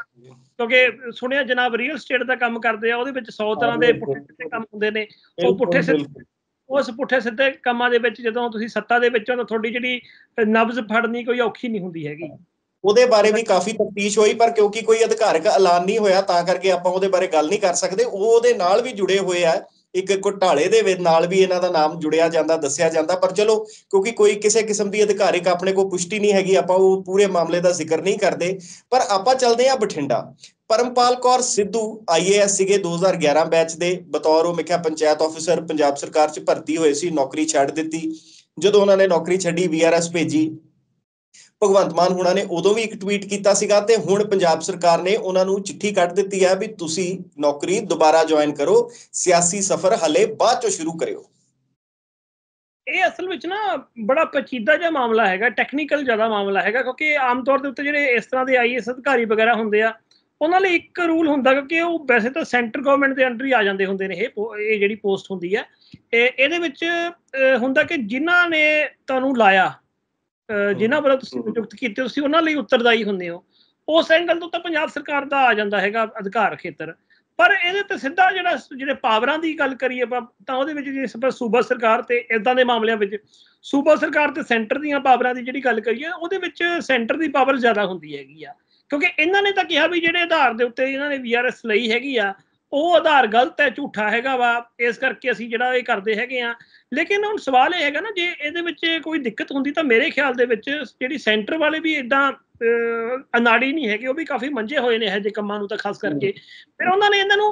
ਕਿਉਂਕਿ ਸੁਣਿਆ ਜਨਾਬ ਰੀਅਲ ਸਟੇਟ ਦਾ ਕੰਮ ਕਰਦੇ ਆ, ਉਹਦੇ ਵਿੱਚ 100 ਤਰ੍ਹਾਂ ਦੇ ਪੁੱਠੇ ਸਿੱਧੇ ਕੰਮ ਹੁੰਦੇ ਨੇ। ਉਹ ਉਸ ਪੁੱਠੇ ਸਿੱਧੇ ਕੰਮਾਂ ਦੇ ਵਿੱਚ ਜਦੋਂ ਤੁਸੀਂ ਸੱਤਾ ਦੇ ਵਿੱਚ ਹੋ ਤਾਂ ਤੁਹਾਡੀ ਜਿਹੜੀ ਨਬਜ਼ ਫੜਨੀ ਕੋਈ ਔਖੀ ਨਹੀਂ ਹੁੰਦੀ ਹੈਗੀ। ਉਹਦੇ ਬਾਰੇ ਵੀ ਕਾਫੀ ਤਫਤੀਸ਼ ਹੋਈ, ਪਰ ਕਿਉਂਕਿ ਕੋਈ ਅਧਿਕਾਰਕ ਐਲਾਨ ਨਹੀਂ ਹੋਇਆ ਤਾਂ ਕਰਕੇ ਆਪਾਂ ਉਹਦੇ ਬਾਰੇ ਗੱਲ ਨਹੀਂ ਕਰ ਸਕਦੇ। ਉਹਦੇ ਨਾਲ ਵੀ ਜੁੜੇ ਹੋਏ ਆ, ਇੱਕ ਘੁਟਾਲੇ ਦੇ ਨਾਲ ਵੀ ਇਹਨਾਂ ਦਾ ਨਾਮ ਜੁੜਿਆ ਜਾਂਦਾ, ਦੱਸਿਆ ਜਾਂਦਾ। ਪਰ ਚਲੋ ਕਿਉਂਕਿ ਕੋਈ ਕਿਸੇ ਕਿਸਮ ਦੀ ਅਧਿਕਾਰਿਕ ਆਪਣੇ ਕੋਲ ਪੁਸ਼ਟੀ ਨਹੀਂ ਹੈਗੀ, ਆਪਾਂ ਉਹ ਪੂਰੇ ਮਾਮਲੇ ਦਾ ਜ਼ਿਕਰ ਨਹੀਂ ਕਰਦੇ। ਪਰ ਆਪਾਂ ਚੱਲਦੇ ਹਾਂ ਬਠਿੰਡਾ। ਪਰਮਪਾਲ ਕੌਰ ਸਿੱਧੂ IAS ਸੀਗੇ 2011 ਬੈਚ ਦੇ, ਬਤੌਰ ਉਹ ਮੇਖਿਆ ਪੰਚਾਇਤ ਆਫਿਸਰ ਪੰਜਾਬ ਸਰਕਾਰ 'ਚ ਭਰਤੀ ਹੋਏ ਸੀ। ਨੌਕਰੀ ਛੱਡ ਦਿੱਤੀ। ਜਦੋਂ ਉਹਨਾਂ ਨੇ ਨੌਕਰੀ ਛੱਡੀ VRS ਭੇਜੀ। ਭਗਵੰਤ ਮਾਨ ਹੁਣਾਂ ਨੇ ਉਦੋਂ ਵੀ ਇੱਕ ਟਵੀਟ ਕੀਤਾ ਸੀਗਾ ਤੇ ਹੁਣ ਪੰਜਾਬ ਸਰਕਾਰ ਨੇ ਉਹਨਾਂ ਨੂੰ ਚਿੱਠੀ ਕੱਢ ਦਿੱਤੀ ਹੈ ਵੀ ਤੁਸੀਂ ਨੌਕਰੀ ਦੁਬਾਰਾ ਜੁਆਇਨ ਕਰੋ, ਸਿਆਸੀ ਸਫ਼ਰ ਹਲੇ ਬਾਅਦ ਚੋਂ ਸ਼ੁਰੂ ਕਰਿਓ। ਇਹ ਅਸਲ ਵਿੱਚ ਨਾ ਬੜਾ ਪੇਚੀਦਾ ਜਿਹਾ ਮਾਮਲਾ ਹੈਗਾ, ਟੈਕਨੀਕਲ ਜ਼ਿਆਦਾ ਮਾਮਲਾ ਹੈਗਾ। ਕਿਉਂਕਿ ਆਮ ਤੌਰ ਦੇ ਉੱਤੇ ਜਿਹੜੇ ਇਸ ਤਰ੍ਹਾਂ ਦੇ IAS ਅਧਿਕਾਰੀ ਵਗੈਰਾ ਹੁੰਦੇ ਆ, ਉਹਨਾਂ ਲਈ ਇੱਕ ਰੂਲ ਹੁੰਦਾ ਕਿਉਂਕਿ ਉਹ ਵੈਸੇ ਤਾਂ ਸੈਂਟਰ ਗਵਰਨਮੈਂਟ ਦੇ ਅੰਡਰ ਹੀ ਆ ਜਾਂਦੇ ਹੁੰਦੇ ਨੇ। ਇਹ ਜਿਹੜੀ ਪੋਸਟ ਹੁੰਦੀ ਹੈ, ਇਹਦੇ ਵਿੱਚ ਹੁੰਦਾ ਕਿ ਜਿਨ੍ਹਾਂ ਨੇ ਤੁਹਾਨੂੰ ਲਾਇਆ, ਜਿਨ੍ਹਾਂ ਵੱਲੋਂ ਤੁਸੀਂ ਨਿਯੁਕਤ ਕੀਤੇ, ਤੁਸੀਂ ਉਹਨਾਂ ਲਈ ਉੱਤਰਦਾਈ ਹੁੰਦੇ ਹੋ। ਉਸ ਐਂਗਲ ਤੋਂ ਤਾਂ ਪੰਜਾਬ ਸਰਕਾਰ ਦਾ ਆ ਜਾਂਦਾ ਹੈਗਾ ਅਧਿਕਾਰ ਖੇਤਰ। ਪਰ ਇਹਦੇ ਤੇ ਸਿੱਧਾ ਜਿਹੜੇ ਪਾਵਰਾਂ ਦੀ ਗੱਲ ਕਰੀਏ ਆਪਾਂ ਤਾਂ ਉਹਦੇ ਵਿੱਚ ਜੇ ਸੂਬਾ ਸਰਕਾਰ ਤੇ ਇਦਾਂ ਦੇ ਮਾਮਲਿਆਂ ਵਿੱਚ ਸੂਬਾ ਸਰਕਾਰ ਤੇ ਸੈਂਟਰ ਦੀਆਂ ਪਾਵਰਾਂ ਦੀ ਜਿਹੜੀ ਗੱਲ ਕਰੀਏ, ਉਹਦੇ ਵਿੱਚ ਸੈਂਟਰ ਦੀ ਪਾਵਰ ਜ਼ਿਆਦਾ ਹੁੰਦੀ ਹੈਗੀ ਆ। ਕਿਉਂਕਿ ਇਹਨਾਂ ਨੇ ਤਾਂ ਕਿਹਾ ਵੀ ਜਿਹੜੇ ਆਧਾਰ ਦੇ ਉੱਤੇ ਇਹਨਾਂ ਨੇ VRS ਲਈ ਹੈਗੀ ਆ, ਉਹ ਆਧਾਰ ਗਲਤ ਹੈ, ਝੂਠਾ ਹੈਗਾ ਵਾ, ਇਸ ਕਰਕੇ ਅਸੀਂ ਜਿਹੜਾ ਇਹ ਕਰਦੇ ਹੈਗੇ ਆ। ਲੇਕਿਨ ਹੁਣ ਸਵਾਲ ਇਹ ਹੈਗਾ ਨਾ, ਜੇ ਇਹਦੇ ਵਿੱਚ ਕੋਈ ਦਿੱਕਤ ਹੁੰਦੀ ਤਾਂ ਮੇਰੇ ਖਿਆਲ ਦੇ ਵਿੱਚ ਜਿਹੜੀ ਸੈਂਟਰ ਵਾਲੇ ਵੀ ਇਦਾਂ ਅਨਾੜੀ ਨਹੀਂ ਹੈਗੇ, ਉਹ ਵੀ ਕਾਫੀ ਮੰਝੇ ਹੋਏ ਨੇ ਇਹੋ ਜਿਹੇ ਕੰਮਾਂ ਨੂੰ ਤਾਂ ਖਾਸ ਕਰਕੇ। ਫਿਰ ਉਹਨਾਂ ਨੇ ਇਹਨਾਂ ਨੂੰ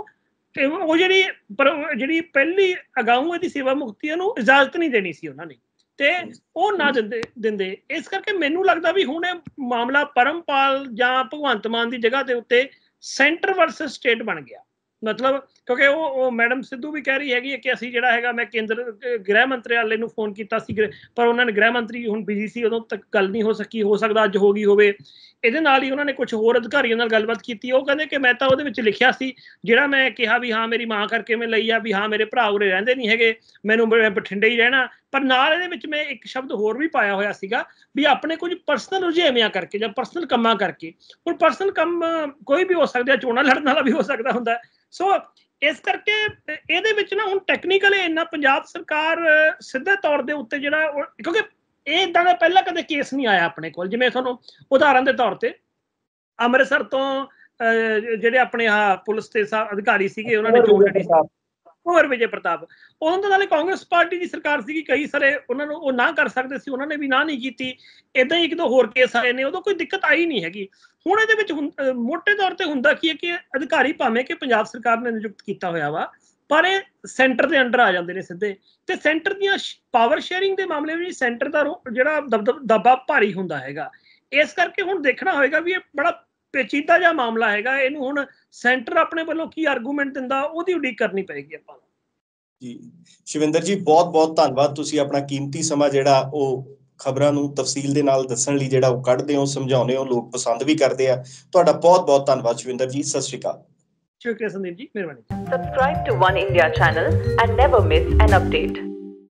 ਉਹ ਜਿਹੜੀ ਪਹਿਲੀ ਅਗਾਊਂ ਇਹਦੀ ਸੇਵਾ ਮੁਕਤੀ ਨੂੰ ਇਜਾਜ਼ਤ ਨਹੀਂ ਦੇਣੀ ਸੀ ਉਹਨਾਂ ਨੇ, ਤੇ ਉਹ ਨਾ ਦਿੰਦੇ। ਇਸ ਕਰਕੇ ਮੈਨੂੰ ਲੱਗਦਾ ਵੀ ਹੁਣ ਇਹ ਮਾਮਲਾ ਪਰਮਪਾਲ ਜਾਂ ਭਗਵੰਤ ਮਾਨ ਦੀ ਜਗ੍ਹਾ ਦੇ ਉੱਤੇ ਸੈਂਟਰ ਵਰਸਸ ਸਟੇਟ ਬਣ ਗਿਆ। ਮਤਲਬ ਕਿਉਂਕਿ ਉਹ ਮੈਡਮ ਸਿੱਧੂ ਵੀ ਕਹਿ ਰਹੀ ਹੈਗੀ ਕਿ ਅਸੀਂ ਜਿਹੜਾ ਹੈਗਾ, ਮੈਂ ਕੇਂਦਰ ਗ੍ਰਹਿ ਮੰਤਰਾਲੇ ਨੂੰ ਫੋਨ ਕੀਤਾ ਸੀ, ਪਰ ਉਹਨਾਂ ਨੇ ਗ੍ਰਹਿ ਮੰਤਰੀ ਹੁਣ ਬਿਜੀ ਸੀ, ਉਦੋਂ ਤੱਕ ਗੱਲ ਨਹੀਂ ਹੋ ਸਕੀ, ਹੋ ਸਕਦਾ ਅੱਜ ਹੋ ਗਈ ਹੋਵੇ। ਇਹਦੇ ਨਾਲ ਹੀ ਉਹਨਾਂ ਨੇ ਕੁਝ ਹੋਰ ਅਧਿਕਾਰੀਆਂ ਨਾਲ ਗੱਲਬਾਤ ਕੀਤੀ। ਉਹ ਕਹਿੰਦੇ ਕਿ ਮੈਂ ਤਾਂ ਉਹਦੇ ਵਿੱਚ ਲਿਖਿਆ ਸੀ, ਜਿਹੜਾ ਮੈਂ ਕਿਹਾ ਵੀ ਹਾਂ ਮੇਰੀ ਮਾਂ ਕਰਕੇ ਮੈਂ ਲਈ ਆ, ਵੀ ਹਾਂ ਮੇਰੇ ਭਰਾ ਉਰੇ ਰਹਿੰਦੇ ਨਹੀਂ ਹੈਗੇ, ਮੈਨੂੰ ਬਠਿੰਡੇ ਹੀ ਰਹਿਣਾ, ਪਰ ਨਾਲ ਇਹਦੇ ਵਿੱਚ ਮੈਂ ਇੱਕ ਸ਼ਬਦ ਹੋਰ ਵੀ ਪਾਇਆ ਹੋਇਆ ਸੀਗਾ ਵੀ ਆਪਣੇ ਕੁਝ ਪਰਸਨਲ ਰੁਝੇਵਿਆਂ ਕਰਕੇ ਜਾਂ ਪਰਸਨਲ ਕੰਮਾਂ ਕਰਕੇ। ਹੁਣ ਪਰਸਨਲ ਕੰਮ ਕੋਈ ਵੀ ਹੋ ਸਕਦਾ, ਚੋਣਾਂ ਲੜਨ ਵਾਲਾ ਵੀ ਹੋ ਸਕਦਾ ਹੁੰਦਾ। ਸੋ ਇਸ ਕਰਕੇ ਇਹਦੇ ਵਿੱਚ ਨਾ ਹੁਣ ਟੈਕਨੀਕਲੀ ਇੰਨਾ ਪੰਜਾਬ ਸਰਕਾਰ ਸਿੱਧੇ ਤੌਰ ਦੇ ਉੱਤੇ ਜਿਹੜਾ, ਕਿਉਂਕਿ ਇਹ ਇਦਾਂ ਦਾ ਪਹਿਲਾਂ ਕਦੇ ਕੇਸ ਨਹੀਂ ਆਇਆ ਆਪਣੇ ਕੋਲ। ਜਿਵੇਂ ਤੁਹਾਨੂੰ ਉਦਾਹਰਨ ਦੇ ਤੌਰ ਤੇ ਅੰਮ੍ਰਿਤਸਰ ਤੋਂ ਜਿਹੜੇ ਆਪਣੇ ਪੁਲਿਸ ਦੇ ਅਧਿਕਾਰੀ ਸੀਗੇ, ਉਹਨਾਂ ਨੇ ਚੋਣ ਲੜੀ, ਕੁੰਵਰ ਵਿਜੇ ਪ੍ਰਤਾਪ, ਉਹਨਾਂ ਦੇ ਨਾਲੇ ਕਾਂਗਰਸ ਪਾਰਟੀ ਦੀ ਸਰਕਾਰ ਸੀਗੀ, ਕਈ ਸਾਰੇ ਉਹਨਾਂ ਨੂੰ ਉਹ ਨਾ ਕਰ ਸਕਦੇ ਸੀ, ਉਹਨਾਂ ਨੇ ਵੀ ਨਾ ਨਹੀਂ ਕੀਤੀ। ਏਦਾਂ ਹੀ ਇੱਕ ਦੋ ਹੋਰ ਕੇਸ ਆਏ ਨੇ, ਉਦੋਂ ਕੋਈ ਦਿੱਕਤ ਆਈ ਨਹੀਂ ਹੈਗੀ। ਹੁਣ ਇਹਦੇ ਵਿੱਚ ਮੋਟੇ ਤੌਰ ਤੇ ਹੁੰਦਾ ਕੀ ਹੈ ਕਿ ਅਧਿਕਾਰੀ ਭਾਵੇਂ ਕਿ ਪੰਜਾਬ ਸਰਕਾਰ ਨੇ ਨਿਯੁਕਤ ਕੀਤਾ ਹੋਇਆ ਵਾ, ਪਰ ਇਹ ਸੈਂਟਰ ਦੇ ਅੰਡਰ ਆ ਜਾਂਦੇ ਨੇ ਸਿੱਧੇ, ਤੇ ਸੈਂਟਰ ਦੀਆਂ ਪਾਵਰ ਸ਼ੇਅਰਿੰਗ ਦੇ ਮਾਮਲੇ ਵਿੱਚ ਸੈਂਟਰ ਦਾ ਜਿਹੜਾ ਦਬਾਅ ਭਾਰੀ ਹੁੰਦਾ ਹੈਗਾ। ਇਸ ਕਰਕੇ ਹੁਣ ਦੇਖਣਾ ਹੋਏਗਾ ਵੀ ਇਹ ਬੜਾ ਪੇਚੀਦਾ ਜਿਹਾ ਮਾਮਲਾ ਹੈਗਾ, ਇਹਨੂੰ ਹੁਣ ਸੈਂਟਰ ਆਪਣੇ ਵੱਲੋਂ ਕੀ ਆਰਗੂਮੈਂਟ ਦਿੰਦਾ, ਉਹਦੀ ਉਡੀਕ ਕਰਨੀ ਪਏਗੀ ਆਪਾਂ ਨੂੰ। ਜੀ ਸ਼ਿਵਿੰਦਰ ਜੀ, ਬਹੁਤ ਬਹੁਤ ਧੰਨਵਾਦ, ਤੁਸੀਂ ਆਪਣਾ ਕੀਮਤੀ ਸਮਾਂ ਜਿਹੜਾ ਉਹ ਖਬਰਾਂ ਨੂੰ ਤਫਸੀਲ ਦੇ ਨਾਲ ਦੱਸਣ ਲਈ ਜਿਹੜਾ ਉਹ ਕੱਢਦੇ ਹੋ, ਸਮਝਾਉਂਦੇ ਹੋ, ਲੋਕ ਪਸੰਦ ਵੀ ਕਰਦੇ ਆ। ਤੁਹਾਡਾ ਬਹੁਤ ਬਹੁਤ ਧੰਨਵਾਦ ਸ਼ਿਵਿੰਦਰ ਜੀ, ਸਤਿ ਸ਼੍ਰੀ ਅਕਾਲ। ਸ਼ੁਕਰੀਆ ਸੰਦੀਪ ਜੀ, ਮਿਹਰਬਾਨੀ। Subscribe to One India channel and never miss an update.